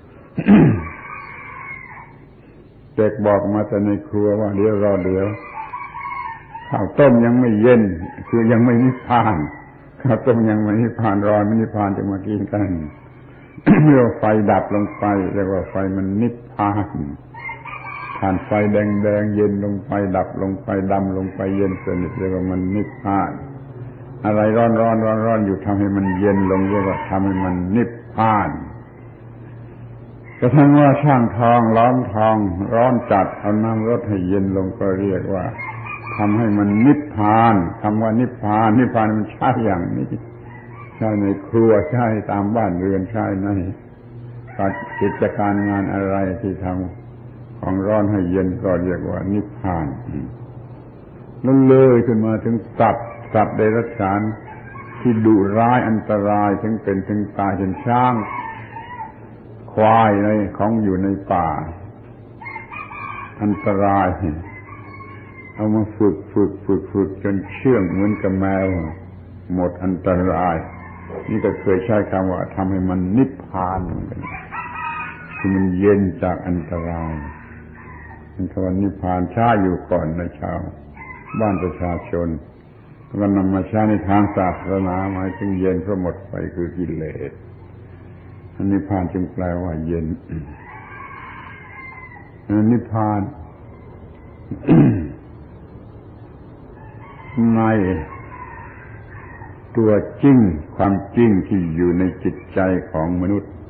เด็กบอกมาแต่ในครัวว่าเดี๋ยวรอเดี๋ยวข้าวต้มยังไม่เย็นคือยังไม่นิพพานข้าวต้มยังไม่นิพพานรอไม่นิพพานจะมากินกัน เมื่อไฟดับลงไปเรียกว่าไฟมันนิพพาน ถผ่านไฟแดงๆเย็นลงไปดับลงไปดำลงไปเย็นสนิทเรียกว่ามันนิพพานอะไรร้อนร้อนร้อนร้อนอยู่ทำให้มันเย็นลงเรียกว่าทำให้มันนิพพานกระทั่งว่าช่างทองล้อมทองร้อนจัดเอาน้ำรดให้เย็นลงก็เรียกว่าทำให้มันนิพพานคำว่านิพพานนิพพานมันใช่อย่างนี้ใช่ในครัวใช่ตามบ้านเรือนใช่ในกิจการงานอะไรที่ทำของร้อนให้เย็นก็เรียกว่านิพพานนั่นเลยขึ้นมาถึงสัตว์สัตว์เดรัจฉานที่ดุร้ายอันตรายถึงเป็นถึงตายเช่นช้างควายในของอยู่ในป่าอันตรายเอามาฝึกฝึกฝึกฝึกจนเชื่องเหมือนกับแมวหมดอันตรายนี่ก็เคยใช้คำว่าทำให้มันนิพพานเหมือนกันคือมันเย็นจากอันตรายเป็นคำว่านิพพานใช้อยู่ก่อนในชาวบ้านประชาชนก็นำมาใช้ในทางศาสนาหมายถึงเย็นเพราะหมดไปคือกิเลสนิพพานจึงแปลว่าเย็นนิพพาน ในตัวจริงความจริงที่อยู่ในจิตใจของมนุษย์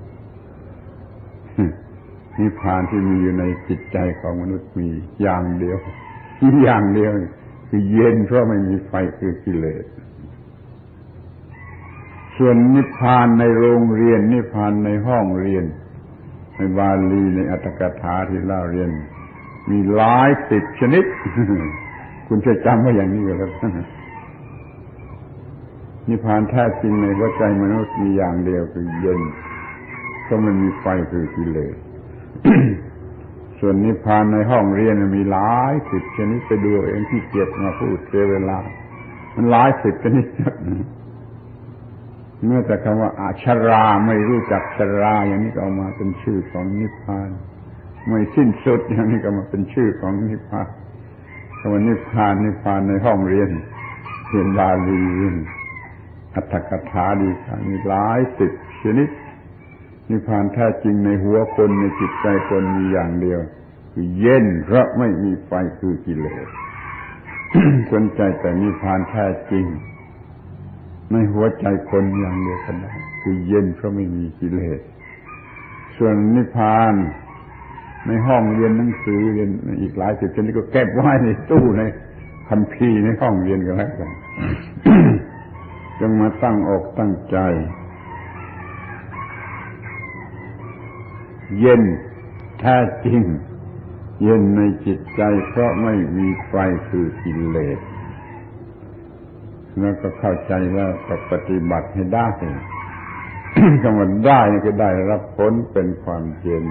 นิพพานที่มีอยู่ในจิตใจของมนุษย์มีอย่างเดียวอย่างเดียวคือเย็นเพราะไม่มีไฟคือกิเลสส่วนนิพพานในโรงเรียนนิพพานในห้องเรียนในบาลีในอัตถกถาที่เล่าเรียนมีหลายสิบชนิดคุณจะจำไว้อย่างนี้ก็แล้วกันนิพพานแท้จริงในหัวใจมนุษย์มีอย่างเดียวคือเย็นเพราะมันมีไฟคือกิเลส ส่วนนิพพานในห้องเรียนมีหลายสิบชนิดไปดูเองที่เกียจมาพูดเสียเวลามันหลายสิบชนิดเมื่อแต่คำว่าอาชราไม่รู้จักชราอย่างนี้ก็เอามาเป็นชื่อของนิพพานไม่สิ้นสุดอย่างนี้ก็มาเป็นชื่อของนิพพานคำว่านิพพานนิพพานในห้องเรียนเรียนบาลีอัตถกถาดีมีหลายสิบชนิดนิพพานแท้จริงในหัวคนในจิตใจคนมีอย่างเดียวคือเย็นเพราะไม่มีไฟคือกิเลส สนใจแต่นิพพานแท้จริงในหัวใจคนอย่างเดียวกันได้คือเย็นเพราะไม่มีกิเลสส่วนนิพพานในห้องเรียนหนังสือเรียนอีกหลายสิบชนิดก็เก็บไว้ในตู้ในคัมภีร์ในห้องเรียนกันแล้วกัน จงมาตั้งอกตั้งใจเย็นแท้จริงเย็นในจิตใจเพราะไม่มีไฟคือกิเลสแล้วก็เข้าใจแล้วก็ปฏิบัติให้ได้ คำว่าได้ก็ได้รับผลเป็นความเย็น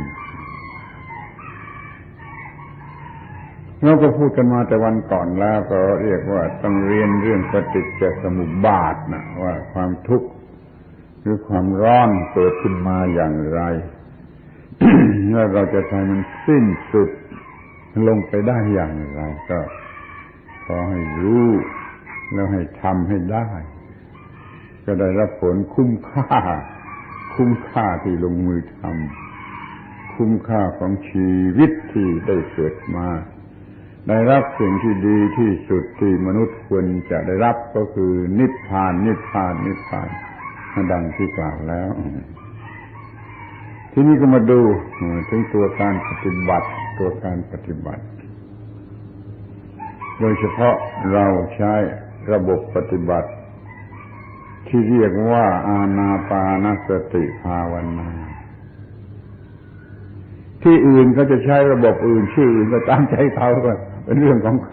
เราก็พูดกันมาแต่วันก่อนแล้วก็เรียกว่าต้องเรียนเรื่องปฏิจจสมุปบาทนะว่าความทุกข์หรือความร้อนเกิดขึ้นมาอย่างไร แล้วเราจะทำมันสิ้นสุดลงไปได้อย่างไรก็ขอให้รู้แล้วให้ทำให้ได้ก็ได้รับผลคุ้มค่าคุ้มค่าที่ลงมือทำคุ้มค่าของชีวิตที่ได้เกิดมาได้รับสิ่งที่ดีที่สุดที่มนุษย์ควรจะได้รับก็คือนิพพานนิพพานนิพพานดังที่กล่าวแล้วทีนี้ก็มาดูถึงตัวการปฏิบัติตัวการปฏิบัติโดยเฉพาะเราใช้ระบบปฏิบัติที่เรียกว่าอานาปานสติภาวนาที่อื่นก็จะใช้ระบบอื่นชื่ออื่นก็ตามใจเขาก็เป็นเรื่องของเขา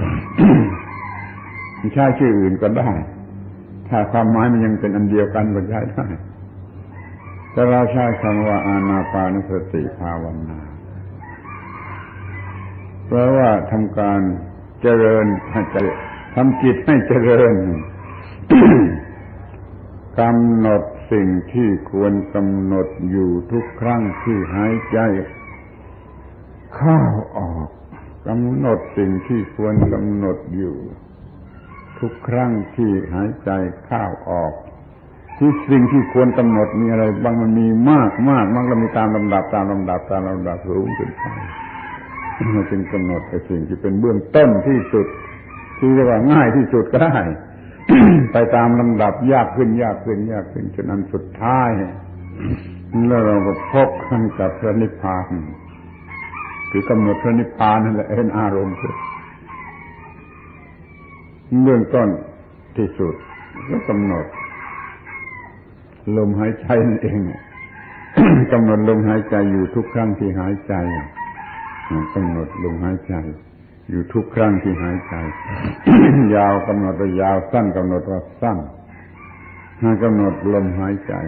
ใช้ชื่ออื่นก็ได้ถ้าความหมายมันยังเป็นอันเดียวกันก็ใช้ได้แต่เราใช้คำว่าอานาปานสติภาวนาเพราะว่าทำการเจริญทำจิตให้เจริญ กำหนดสิ่งที่ควรกำหนดอยู่ทุกครั้งที่หายใจเข้าออกกำหนดสิ่งที่ควรกำหนดอยู่ทุกครั้งที่หายใจเข้าออกที่สิ่งที่ควรกำหนดมีอะไรบางมันมีมากมากมากแล้วมีตามลำดับตามลำดับตามลำดับสูงขึ้นไปมันจึงกำหนดไอ้สิ่งที่เป็นเบื้องต้นที่สุดที่เรียกว่าง่ายที่สุดก็ได้ ไปตามลำดับยากขึ้นยากขึ้นยากขึ้นจนอันสุดท้ายแล้วเราก็พบกันกับพระนิพพานคือกำหนดพระนิพพานนั่นแหละเป็นอารมณ์เบื้องต้นที่สุดก็กำหนดลมหายใจนั่นเอง กำหนดลมหายใจอยู่ทุกครั้งที่หายใจกำหนดลมหายใจอยู่ทุกครั้งที่หายใจ ยาวกำหนดว่ายาวสั้นกำหนดว่าสั้นกำหนดลมหายใจ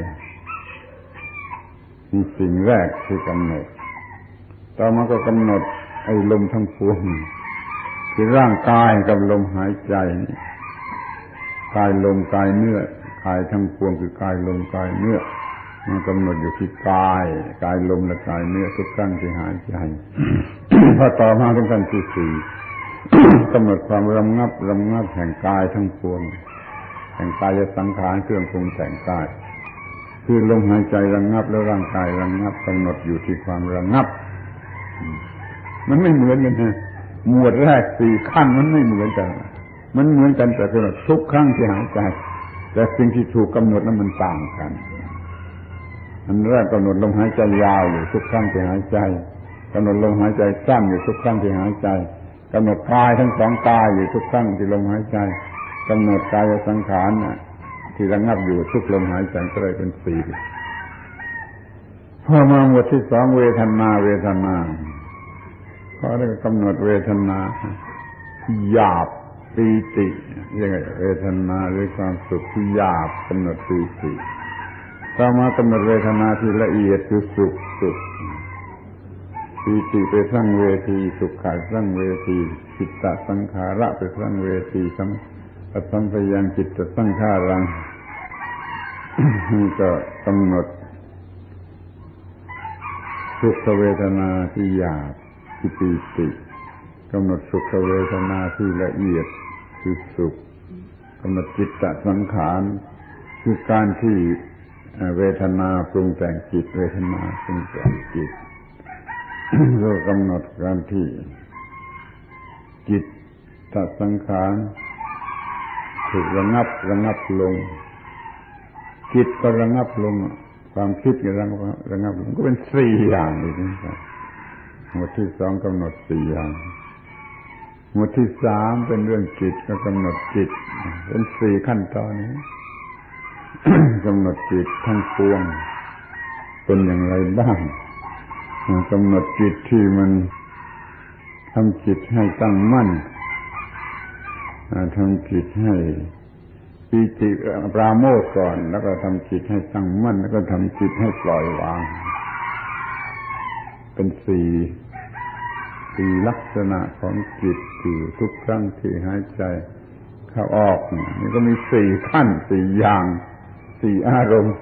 นี่สิ่งแรกที่กำหนดต่อมาก็กำหนดไอ้ลมทั้งปวงคือร่างกายกับลมหายใจกายลมกายเนื้อกายทั้งปวงคือกายลมกายเนื้อมันกำหนดอยู่ที่กายกายลมและกายเนื้อทุกครั้งที่หายใจ พอต่อมาถึงขั้นที่สี่ กำหนดความระงับระงับแห่งกายทั้งปวงแห่งกายสังขารเครื่องปรุงแต่งกายคือลมหายใจระงับแล้วร่างกายระงับกำหนดอยู่ที่ความระงับมันไม่เหมือนกันนะหมวดแรกสี่ขั้นมันไม่เหมือนกันมันเหมือนกันแต่กำหนดทุกครั้งที่หายใจแต่สิ่งที่ถูกกำหนดนั้นมันต่างกันอันแรกกำหนดลมหายใจยาวอยู่ทุกครั้งที่หายใจกำหนดลมหายใจสั้นอยู่ทุกครั้งที่หายใจกำหนดกายทั้งสองกายอยู่ทุกครั้งที่ลมหายใจกำหนดกายสังขารที่ระงับอยู่ทุกลมหายใจก็เลยเป็นสี่พอมาหมวดที่สองเวทนาเวทนาก็ได้กำหนดเวทนาหยาบปีติยังไงเวทนาหรือความสุขที่หยาบกำหนดปีติต่อมากำหนดเวทนาที่ละเอียดคือสุขสุขปีติไปสร้างเวทีสุขขัดสร้างเวทีจิตตสังขาระไปสร้างเวทีสัมปสัมปยังจิตตสังขารัง ก็กำหนดสุขเวทนาที่หยาบที่ปีติกำหนดสุขเวทนาที่ละเอียดคือสุขกำหนดจิตตสังขารคือการที่เวทนาปรุงแต่งจิตเวทนาปรุงแต่งจิต เรากำหนดการที่จิตตสังขารถูกระงับระงับลงจิตก็ระงับลงความคิดก็ระงับระงับลงก็เป็นสี่อย่างอีกนะครับหมวดที่สองกำหนดสี่อย่างหมวดที่สามเป็นเรื่องจิตก็กำหนดจิตเป็นสี่ขั้นตอนนี้ กำหนดจิตทั้งปวงเป็นอย่างไรบ้างกำหนดจิตที่มันทำจิตให้ตั้งมั่นทำจิตให้ปีติปราโมทย์ก่อนแล้วก็ทำจิตให้ตั้งมั่นแล้วก็ทำจิตให้ปล่อยวางเป็นสี่สี่ลักษณะของจิตที่ทุกครั้งที่หายใจเข้าออกนี่ก็มีสี่ขั้นสี่อย่างสี่อารมณ์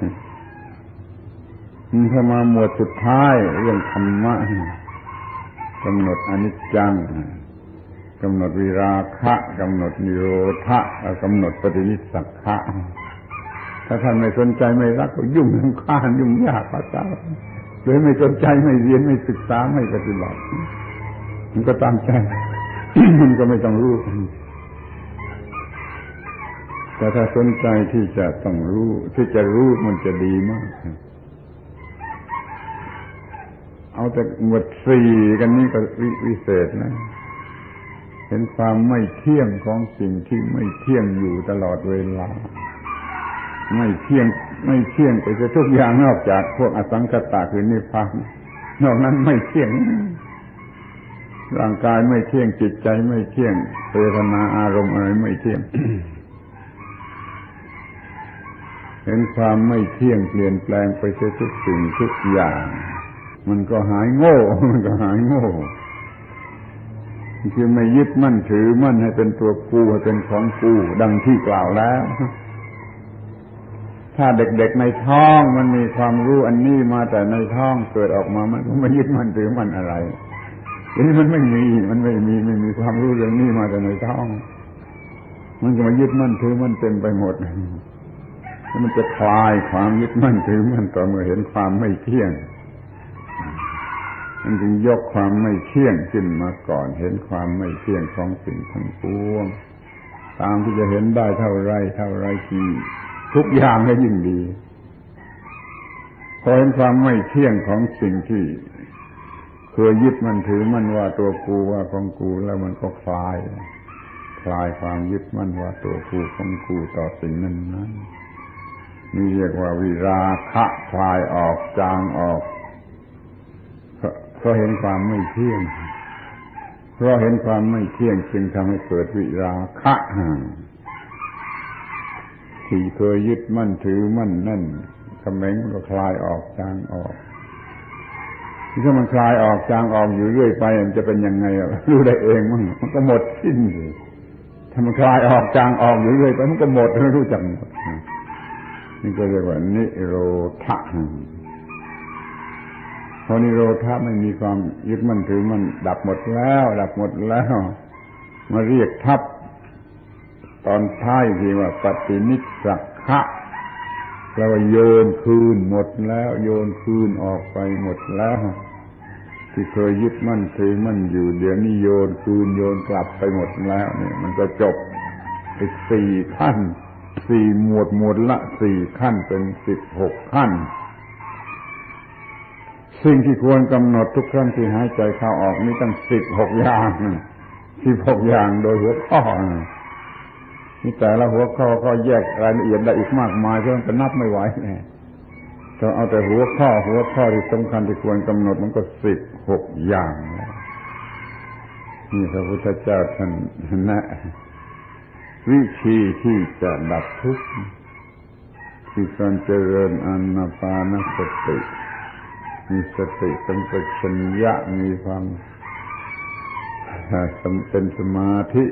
ถ้ามาหมวดสุดท้ายเรื่องธรรมะกำหนดอนิจจังกำหนดวิราคะกำหนดนิโรธะกำหนดปฏินิสสักขะถ้าท่านไม่สนใจไม่รักก็ยุ่งรำคาญยุ่งยากภาษาหรือไม่สนใจไม่เรียนไม่ศึกษาไม่ปฏิบัติมันก็ตามใจ มันก็ไม่ต้องรู้แต่ถ้าสนใจที่จะต้องรู้ที่จะรู้มันจะดีมากเอาแต่หมวดสี่กันนี้ก็วิเศษนะเห็นความไม่เที่ยงของสิ่งที่ไม่เที่ยงอยู่ตลอดเวลาไม่เที่ยงไม่เที่ยงไปทุกอย่างนอกจากพวกอสังขตะคือนิพพานนอกนั้นไม่เที่ยงร่างกายไม่เที่ยงจิตใจไม่เที่ยงเวทนาอารมณ์อะไรไม่เที่ยง เห็นความไม่เที่ยงเปลี่ยนแปลงไปทุกสิ่งทุกอย่างมันก็หายโง่มันก็หายโง่คือไม่ยึดมั่นถือมั่นให้เป็นตัวกูให้เป็นของกูดังที่กล่าวแล้วถ้าเด็กๆในท้องมันมีความรู้อันนี้มาแต่ในท้องเกิดออกมามันก็ไม่ยึดมั่นถือมั่นอะไรทีนี้มันไม่มีมันไม่มีไม่มีความรู้เรื่องนี้มาแต่ในท้องมันก็มายึดมั่นถือมั่นเต็มไปหมดแล้วมันจะคลายความยึดมั่นถือมั่นต่อเมื่อเห็นความไม่เที่ยงมันจึงยกความไม่เที่ยงขึ้นมาก่อนเห็นความไม่เที่ยงของสิ่งทั้งปวงตามที่จะเห็นได้เท่าไรเท่าไรที่ทุกอย่างก็ยิ่งดีพอเห็นความไม่เที่ยงของสิ่งที่เคยยึดมันถือมันว่าตัวกูว่าของกูแล้วมันก็คลายคลายความยึดมั่นว่าตัวกูของกูต่อสิ่งนั้นนั้นนี่เรียกว่าวิราคะคลายออกจางออกเพราะเห็นความไม่เที่ยงเพราะเห็นความไม่เที่ยงจึงทำให้เกิดวิราคะที่เคยยึดมั่นถือมั่นนั่นคำแหงก็คลายออกจางออกถ้ามันคลายออกจางออกอยู่เรื่อยไปมันจะเป็นยังไงรู้ได้เองมั้งมันก็หมดสิ้นเลยถ้ามันคลายออกจางออกอยู่เรื่อยไปมันก็หมดไม่รู้จักหมดนี่ก็เรียกว่านิโรธะพอนิโรธะไม่มีความยึดมั่นถือมันดับหมดแล้วดับหมดแล้วมาเรียกทับตอนท้ายที่ว่าปฏินิสสักขะแปลว่าโยนคืนหมดแล้วโยนคืนออกไปหมดแล้วที่เคยยึดมั่นถือมั่นอยู่เดี๋ยวนี้โยนคืนโยนกลับไปหมดแล้วเนี่ยมันก็จบอีกสี่ขั้นสี่หมวดหมวดละสี่ขั้นเป็นสิบหกขั้นสิ่งที่ควรกำหนดทุกครั้งที่หายใจเข้าออกนี่ตั้งสิบหกอย่างสิบหกอย่างโดยหัวข้อนี่แต่ละหัวข้อก็แยกรายละเอียดได้อีกมากมายเพราะมันก็นับไม่ไหวแน่ถ้าเอาแต่หัวข้อหัวข้อที่สำคัญที่ควรกำหนดมันก็สิบหกอย่างนี่พระพุทธเจ้าท่านแนะวิธีที่จะดับทุกข์คือการเจริญอานาปานสติมีสติสัมปชัญญะมีความเป็นสมาธิ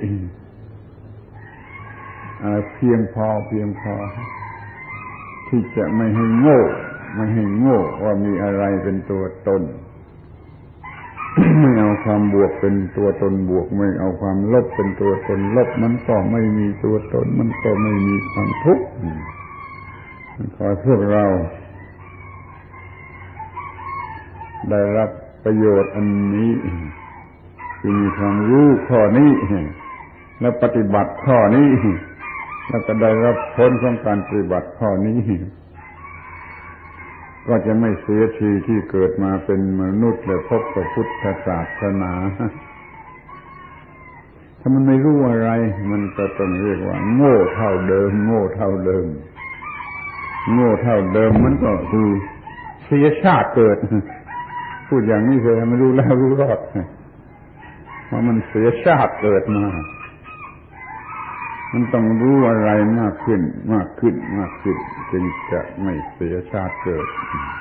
เพียงพอเพียงพอที่จะไม่ให้โง่ไม่ให้โง่ว่ามีอะไรเป็นตัวตน ไม่เอาความบวกเป็นตัวตนบวกไม่เอาความลบเป็นตัวตนลบมันก็ไม่มีตัวตนมันก็ไม่มีความทุกข์ขอให้พวกเราได้รับประโยชน์อันนี้คือมีความรู้ข้อนี้และปฏิบัติข้อนี้แล้วก็ได้รับผลของการปฏิบัติข้อนี้ก็จะไม่เสียทีที่เกิดมาเป็นมนุษย์และพบกับพุทธศาสนาถ้ามันไม่รู้อะไรมันก็ต้องเรียกว่าโง่เท่าเดิมโง่เท่าเดิมโง่เท่าเดิมมันก็คือเสียชาติเกิดพูดอย่างนี้เลยไม่รู้แล้วรู้รอดเพราะมันเสียชาติเกิดมามันต้องรู้อะไรมากขึ้นมากขึ้นมากขึ้นจึงจะไม่เสียชาติเกิด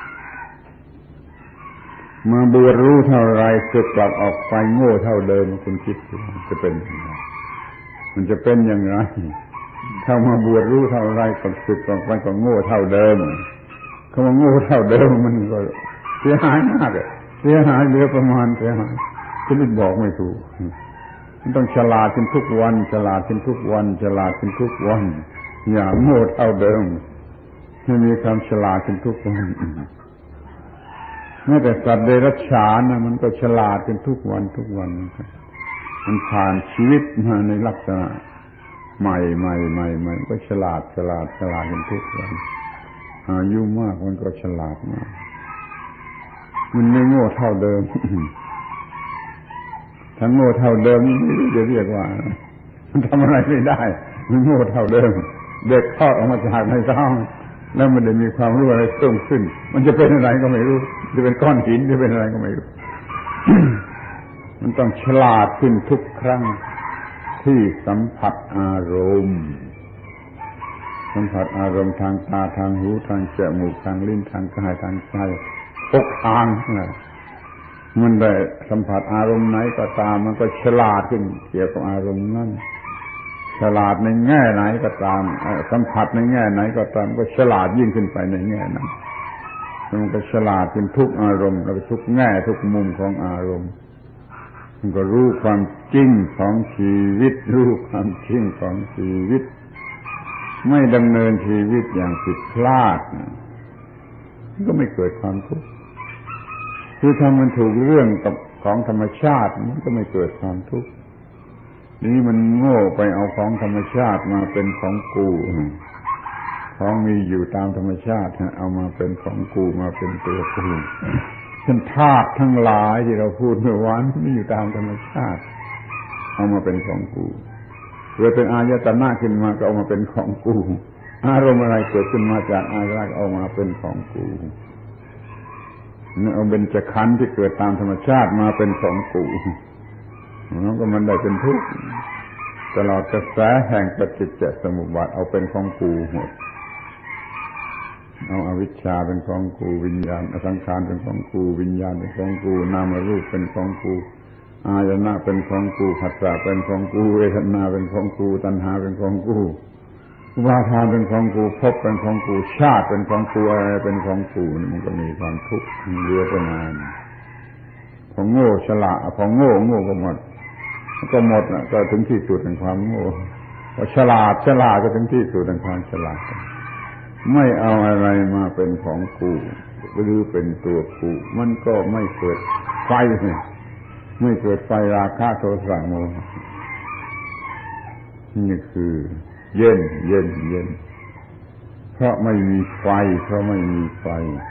มาบวชรู้เท่าไรสึกกลับออกไปโง่เท่าเดิมคุณคิดจะเป็นยังไงมันจะเป็นอย่างไรถ้ามาบวชรู้เท่าไรก็สึกออกไปก็โง่เท่าเดิมคำว่าโง่เท่าเดิมมันก็เสียหายมากเสียหายเหลือประมาณเสียหายคุณบอกไม่ถูกมันต้องฉลาดขึ้นทุกวันฉลาดขึ้นทุกวันฉลาดขึ้นทุกวันอย่าโง่เท่าเดิมให้มีความฉลาดขึ้นทุกวันแม้แต่สัตว์เดรัจฉานนะมันก็ฉลาดขึ้นทุกวันทุกวันมันผ่านชีวิตมาในลักษณะใหม่ใหม่ใหม่ใหม่ก็ฉลาดฉลาดฉลาดขึ้นทุกวันอายุมากมันก็ฉลาดมากมันไม่โง่เท่าเดิมถ้าโง่เท่าเดิมไม่รู้จะเรียกว่ามันทำอะไรไม่ได้มันโง่เท่าเดิมเด็กคลอดออกมาจากในท้องแล้วมันได้มีความรู้อะไรเพิ่มขึ้นมันจะเป็นอะไรก็ไม่รู้จะเป็นก้อนหินจะเป็นอะไรก็ไม่รู้ มันต้องฉลาดขึ้นทุกครั้งที่สัมผัสอารมณ์สัมผัสอารมณ์ทางตาทางหูทางจมูกทางลิ้นทางกายทางใจทุกทางนะมันได้สัมผัสอารมณ์ไหนก็ตามมันก็ฉลาดขึ้นเกี่ยวกับอารมณ์นั้นฉลาดในแง่ไหนก็ตามสัมผัสในแง่ไหนก็ตามก็ฉลาดยิ่งขึ้นไปในแง่นั้นมันก็ฉลาดขึ้นทุกอารมณ์แล้วทุกแง่ทุกมุมของอารมณ์มันก็รู้ความจริงของชีวิตรู้ความจริงของชีวิตไม่ดำเนินชีวิตอย่างผิดพลาดก็ไม่เกิดความทุกข์คือถ้ามันถูกเรื่องกับของธรรมชาติมันก็ไม่เกิดความทุกข์นี่มันโง่ไปเอาของธรรมชาติมาเป็นของกูของมีอยู่ตามธรรมชาติเอามาเป็นของกูมาเป็นตัวกูเช่นธาตุทั้งหลายที่เราพูดเมื่อวานนี่อยู่ตามธรรมชาติเอามาเป็นของกูเกิดเป็นอายตนะขึ้นมาก็เอามาเป็นของกูอารมณ์อะไรเกิดขึ้นมาจากอายตนะเอามาเป็นของกูเอาเบญจขันธ์ที่เกิดตามธรรมชาติมาเป็นของกูแล้วก็มันได้เป็นทุกข์ตลอดกระแสแห่งปฏิจจสมุปบาทเอาเป็นของกูหมดเอาอวิชชาเป็นของกูวิญญาณอสังขารเป็นของกูวิญญาณเป็นของกูนามรูปเป็นของกูอายตนะเป็นของกูผัสสะเป็นของกูเวทนาเป็นของกูตัณหาเป็นของกูอุปาทานเป็นของกูภพเป็นของกูชาติเป็นของกูอะไรเป็นของกูมันก็มีความทุกข์เรื่อยไปนานพอโง่ฉลาดพอโง่โง่ก็หมดก็หมดก็ถึงที่สุดแห่งความโง่พอฉลาดฉลาดก็ถึงที่สุดแห่งความฉลาดไม่เอาอะไรมาเป็นของกูหรือเป็นตัวกูมันก็ไม่เกิดไฟไม่เกิดไฟราคะโทสะโมหะนี่คือเย็นเย็นเย็นเพราะไม่มีไฟเพราะไม่มีไฟ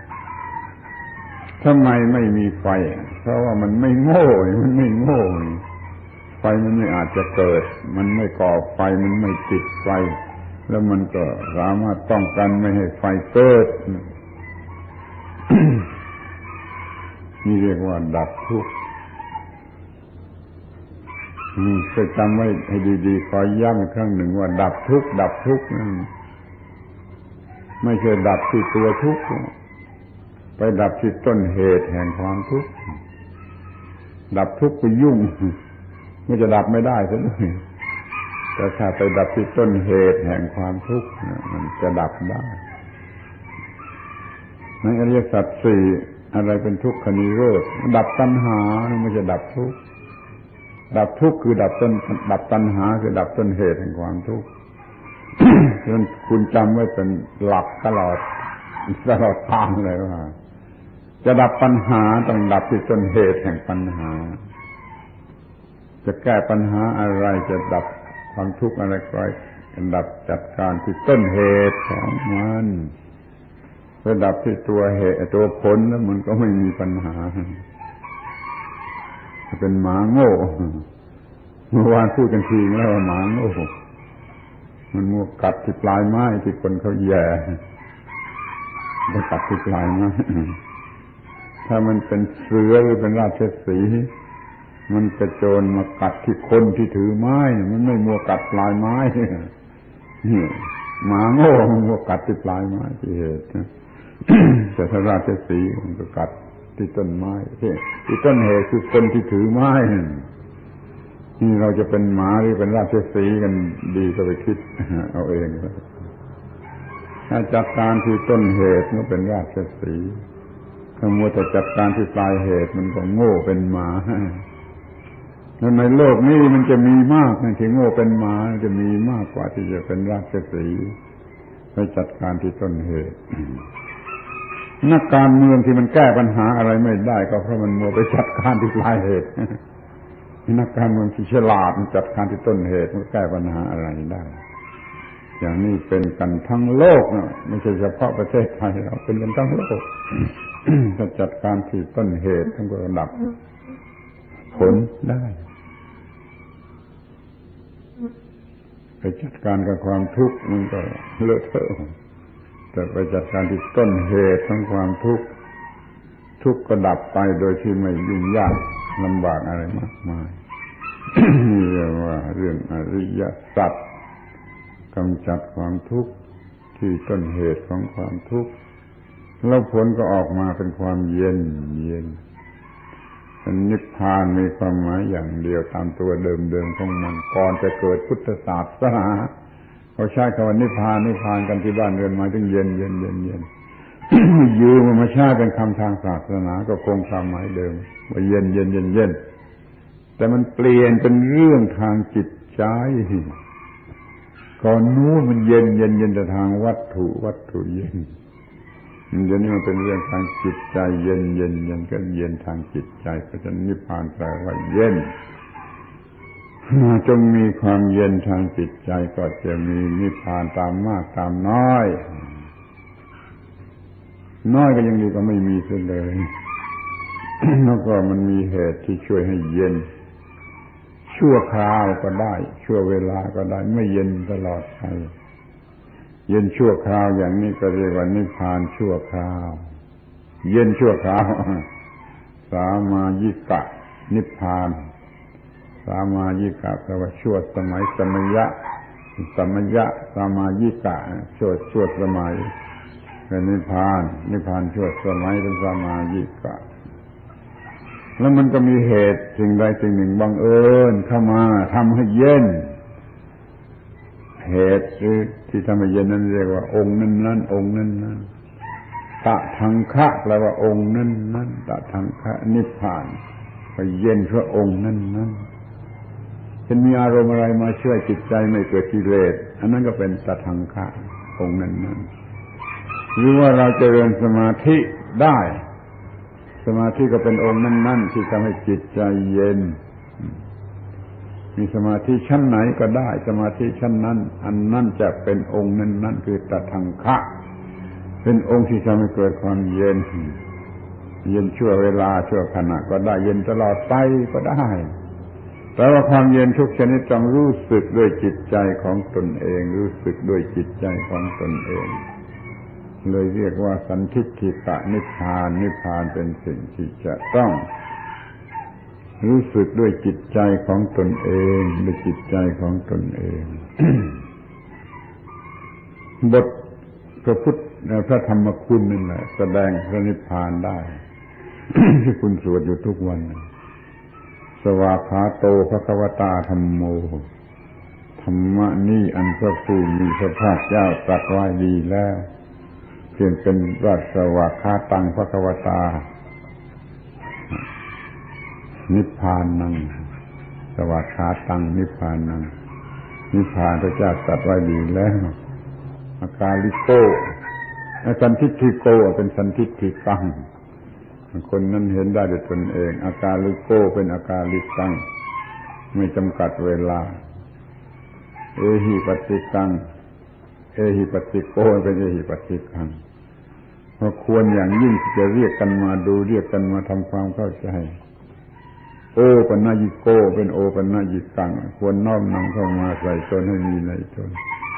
ทำไมไม่มีไฟเพราะว่ามันไม่โง่มันไม่โง่ไฟมันไม่อาจจะเกิดมันไม่ก่อไฟมันไม่ติดไฟแล้วมันก็สามารถป้องกันไม่ให้ไฟเกิด นี่เรียกว่าดับทุกข์นี่จะจำไว้ให้ดีๆขอย้ำอีกครั้งหนึ่งว่าดับทุกข์ดับทุกข์นั่นไม่ใช่ดับที่ตัวทุกข์ไปดับที่ต้นเหตุแห่งความทุกข์ดับทุกข์ก็ยุ่งมันจะดับไม่ได้ซะด้วยแต่ถ้าไปดับที่ต้นเหตุแห่งความทุกข์มันจะดับได้ในอริยสัจสี่อะไรเป็นทุกขนิโรธดับตัณหามันจะดับทุกข์ดับทุกข์คือดับต้นดับตัณหาคือดับต้นเหตุแห่งความทุกข์ฉะนั้นคุณจำไว้เป็นหลักตลอดตลอดทางเลยว่าจะดับปัญหาต้องดับที่ต้นเหตุแห่งปัญหาจะแก้ปัญหาอะไรจะดับความทุกข์อะไรก็ดับจัดการที่ต้นเหตุของมันระดับที่ตัวเหตุตัวผลแล้วมันก็ไม่มีปัญหาเป็นหมาโง่เมื่อวานพูดกันทีแล้วว่าหมาโง่มันมัวกัดที่ปลายไม้ที่คนเขาแย่ไปกัดที่ปลายไม้ถ้ามันเป็นเสือหรือเป็นราชสีห์มันกระโจนมากัดที่คนที่ถือไม้มันไม่มัวกัดปลายไม้นี่หมาโง่มันมัวกัดที่ปลายไม้ที่เหตุแต่ถ้าราชสีห์มันก็กัดที่ต้นไม้ที่ต้นเหตุคือคนที่ถือไม้นี่เราจะเป็นหมาหรือเป็นราชสีห์กันดีก็ไปคิดเอาเองถ้าจัดการที่ต้นเหตุก็เป็นราชสีห์ถ้ามัวแต่จัดการที่ปลายเหตุมันก็โง่เป็นหมาแล้วในโลกนี้มันจะมีมากนะที่โง่เป็นหมาจะมีมากกว่าที่จะเป็นราชสีห์ไปจัดการที่ต้นเหตุนักการเมืองที่มันแก้ปัญหาอะไรไม่ได้ก็เพราะมันมัวไปจัดการที่ปลายเหตุนักการเมืองที่ฉลาดมันจัดการที่ต้นเหตุมันแก้ปัญหาอะไรได้อย่างนี้เป็นกันทั้งโลกนะไม่ใช่เฉพาะประเทศไทยเราเป็นกันทั้งโลกถ้าจัดการที่ต้นเหตุทั้งระดับผลได้ไปจัดการกับความทุกข์มันก็เลอะเทอะแต่ไปจัดการที่ต้นเหตุของความทุกข์ทุกข์ก็ดับไปโดยที่ไม่ยุ่งยากลำบากอะไรมากมายนี่เรียกว่าเรื่องอริยสัจกำจัดความทุกข์ที่ต้นเหตุของความทุกข์แล้วผลก็ออกมาเป็นความเย็นเย็นนิพพานมีความหมายอย่างเดียวตามตัวเดิมๆของมันก่อนจะเกิดพุทธศาสนาเขาใช้คำว่านิพพานนิพพานกันที่บ้านเรือนหมายถึงเย็นเย็นเย็นเย็นยืมมาใช้เป็นคำทางศาสนาก็คงความหมายเดิมว่าเย็นเย็นเย็นเย็นแต่มันเปลี่ยนเป็นเรื่องทางจิตใจก่อนนู้นมันเย็นเย็นเย็นแต่ทางวัตถุวัตถุเย็นเดี๋ยวนี้มันเป็นเรื่องทางจิตใจเย็นเย็นยังก็เย็นทางจิตใจเพราะฉะนั้นนิพพานแปลว่าเย็นจงมีความเย็นทางจิตใจก็จะมีนิพพานตามมากตามน้อยน้อยก็ยังดีกว่าไม่มีเสียเลยแล้วก็มันมีเหตุที่ช่วยให้เย็นชั่วคราวก็ได้ชั่วเวลาก็ได้ไม่เย็นตลอดไปเย็นชั่วคราวอย่างนี้ก็เรียกว่านิพพานชั่วคราวเย็นชั่วคราวสามายิกะนิพพานสามายิกะแปลว่าชั่วสมัยสมัยะสมัยะสามายิกะชั่วชั่วสมัยเป็นนิพพานนิพพานชั่วสมัยเป็นสามายิกะแล้วมันก็มีเหตุสิ่งใดสิ่งหนึ่งบังเอิญเข้ามาทำให้เย็นเหตุที่ทำให้เย็นนั้นเรียกว่าองค์นั้นนั้นองค์นั้นนั้นตะทังคะแปลว่าองค์นั้นนั้นตะทังคะนิพพานก็เย็นเพราะองค์นั้นนั้นจะมีอารมณ์อะไรมาช่วยจิตใจไม่เกิดกิเลสอันนั้นก็เป็นตะทังคะองค์นั้นนั้นหรือว่าเราเจริญสมาธิได้สมาธิก็เป็นองค์นั้นนั้นที่ทำให้จิตใจเย็นมีสมาธิชั้นไหนก็ได้สมาธิชั้นนั้นอันนั้นจะเป็นองค์นั้นนั้นคือตทังคะเป็นองค์ที่ทำให้เกิดความเย็นเย็นชั่วเวลาชั่วขณะก็ได้เย็นตลอดไปก็ได้แต่ว่าความเย็นทุกชนิดต้องรู้สึกด้วยจิตใจของตนเองรู้สึกด้วยจิตใจของตนเองเลยเรียกว่าสันทิฏฐิกะนิพพานนิพพานเป็นสิ่งที่จะต้องรู้สึกด้วยจิตใจของตนเองด้วยจิตใจของตนเอง บทพระพุทธพระธรรมคุณนั่นแหละแสดงพระนิพพานได้ ที่คุณสวดอยู่ทุกวันสวากขาโตภควตาธัมโมธรรมะนี้อันพระผู้มีพระภาคเจ้าตรัสไว้ดีแล้วเพียงเป็นราชสวากขาตังภควตานิพพานังสวากขาตังนิพพานังนิพพานพระเจ้าตรัสไว้ดีแล้วอากาลิโกสันทิฏฐิโกเป็นสันทิฏฐิกังคนนั้นเห็นได้ด้วยตนเองอากาลิโกเป็นอากาลิกังไม่จำกัดเวลาเอหิปัสสิกังเอหิปัสสิโกเป็นเอหิปัสสิกังเพราะควรอย่างยิ่งที่จะเรียกกันมาดูเรียกกันมาทำความเข้าใจโอปัญญิโกเป็นโอปัญญิกังควรน้อมนำเข้ามาใส่ตนให้มีในตน